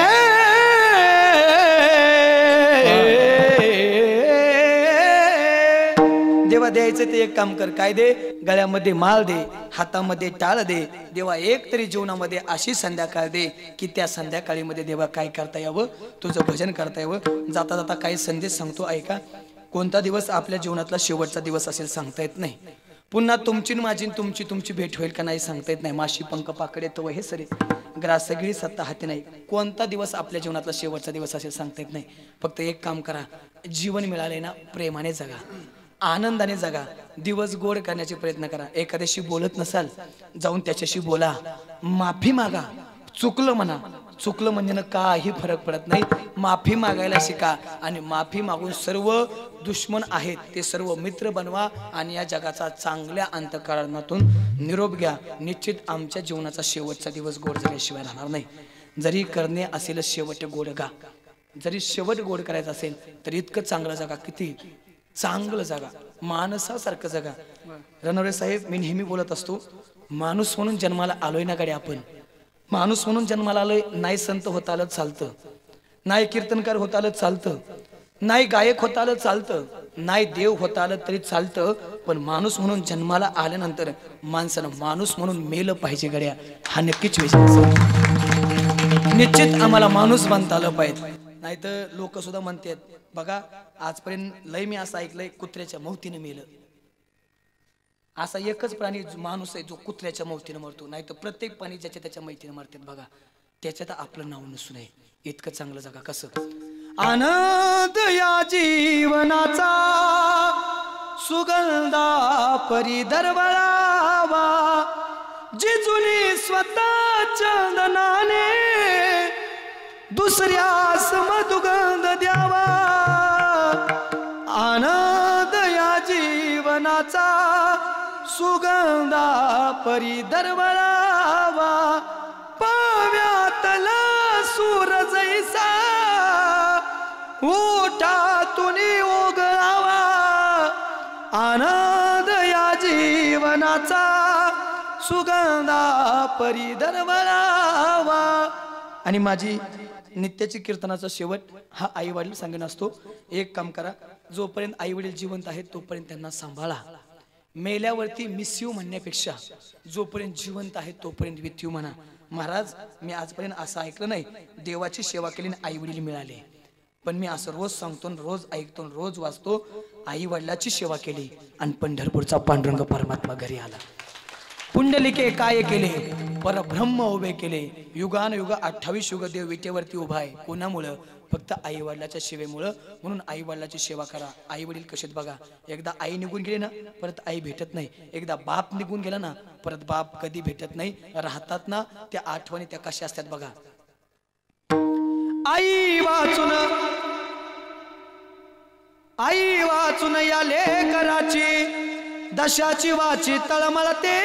देवा. द्यायचं ते एक काम कर. काय दे? गळ्यामध्ये माळ दे, हातामध्ये टाळ दे. देवा एक तरी जीवनामध्ये अशी संध्याकाळ दे की त्या संध्याकाळीमध्ये देवा काय करता यावं? तुझं भजन करता यावं. जाता जाता काही संदेश सांगतो ऐका. कोणता दिवस आपल्या जीवनातला शेवटचा दिवस असेल सांगता येत नाही. पुन्हा तुमची माझी तुमची तुमची भेट होईल का नाही सांगता येत नाही. माशी पंख पाकडे तो हे सरे ग्रास सगळी सत्ता हाती नाही. कोणता दिवस आपल्या जीवनातला शेवटचा दिवस असेल सांगता येत नाही. फक्त एक काम करा, जीवन मिळाले ना प्रेमाने जगा, आनंदाने जगा, दिवस गोड करण्याचे प्रयत्न करा. एखाद्याशी बोलत नसाल जाऊन त्याच्याशी बोला, माफी मागा. चुकलं म्हणा, चुकलं म्हणजे ना काही फरक पडत नाही. माफी मागायला शिका आणि माफी मागून सर्व दुश्मन आहेत ते सर्व मित्र बनवा आणि या जगाचा चांगल्या अंतःकरणातून निरोप घ्या. निश्चित आमच्या जीवनाचा शेवटचा दिवस गोड झाल्याशिवाय राहणार नाही. जरी करणे असेल शेवट गोड गा, जरी शेवट गोड करायचं असेल तर इतकं चांगलं जगा, किती चांगलं जगा, माणसासारखं जगा. रणवरे साहेब, मी नेहमी बोलत असतो, माणूस म्हणून जन्माला आलोय ना गाडी आपण, माणूस म्हणून जन्माला आलोय. नाही संत होत आलं चालतं, नाही कीर्तनकार होत आलं चालतं, नाही गायक होत आलं चालतं, नाही देव होत आलं तरी चालतं. पण माणूस म्हणून जन्माला आल्यानंतर माणसानं माणूस म्हणून मेलं पाहिजे गड्या. हा नक्कीच विषय. निश्चित आम्हाला माणूस बनता आलं पाहिजे. नाही तर लोक सुद्धा म्हणतात बघा, आजपर्यंत लय मी असं ऐकलंय कुत्र्याच्या मौतीने मेलं. असा एकच प्राणी माणूस आहे जो कुत्र्याच्या मौतीने मरतो. नाही तर प्रत्येक प्राणी ज्याच्या त्याच्या मैतीने मरतात बघा. त्याच्यात आपलं नाव नसू नये. इतकं चांगलं जगा. कसं? आनंद या जीवनाचा सुगंधा परी दरवळावा, जिजुनी स्वतः चंदनाने दुसऱ्यास मधुगंध द्यावा. आनंद या जीवनाचा सुगंधा परी दरवळावा, पाव्यातला सूर जैसा ओठातून ओघळावा. आनंद या जीवनाचा सुगंधा परी दरवळावा. आणि माझी नित्याची कीर्तनाचा शेवट हा आई वडील सांगून असतो. एक काम करा, जोपर्यंत आई वडील जिवंत आहेत तोपर्यंत त्यांना सांभाळा. मेल्यावरती मिस यू म्हणण्यापेक्षा जोपर्यंत जिवंत आहे तोपर्यंत विथ यू म्हणा. महाराज, मी आजपर्यंत असं ऐकलं नाही देवाची सेवा केली आणि आई वडील मिळाले. पण मी असं रोज सांगतो, रोज ऐकतो, रोज वाचतो. आई वडिलाची सेवा केली आणि पंढरपूरचा पांडुरंग परमात्मा घरी आला. पुंडलिके काय केले? परब्रह्म उभे केले. युगान युग अठ्ठावीस युग देव विटेवरती उभा आहे. कोणामुळं? फक्त आई वडिलाच्या सेवेमुळं. म्हणून आई वडिलाची सेवा करा. आई वडील कसे बघा, एकदा आई निघून गेले ना परत आई भेटत नाही. एकदा बाप निघून गेला ना परत बाप कधी भेटत नाही. राहतात ना त्या आठवणी, त्या कशा असतात बघा. आई वाचून आई वाचून या लेकराची दशाची वाची तळमळते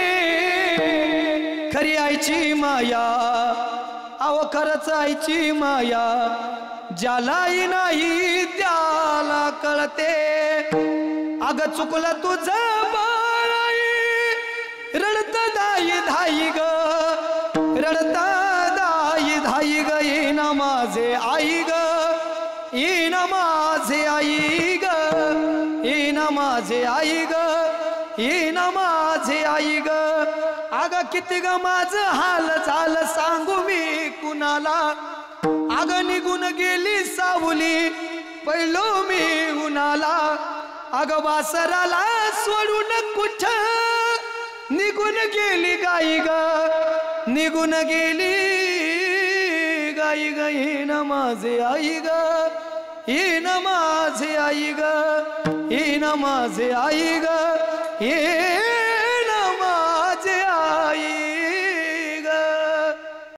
खरी आईची माया अव खरच आईची माया ज्यालाही नाही त्याला कळते अग चुकलं तुझं बाळाई रडत दाई धाई ग रडत दाई धाई ग येईन माझे आई ग येईन माझे आई ग येईन माझे आई ग येईन माझे आई ग अग किती ग माझं हाल झालं सांगू मी कुणाला अग निघून गेली सावली पहिलो मी उन्हाला अग वासराला सोडून कुठ निघून गेली गाई ग निघून गेली गाई ग येईन माझे आई ग येईन माझे आई ग येईन माझे आई ग ये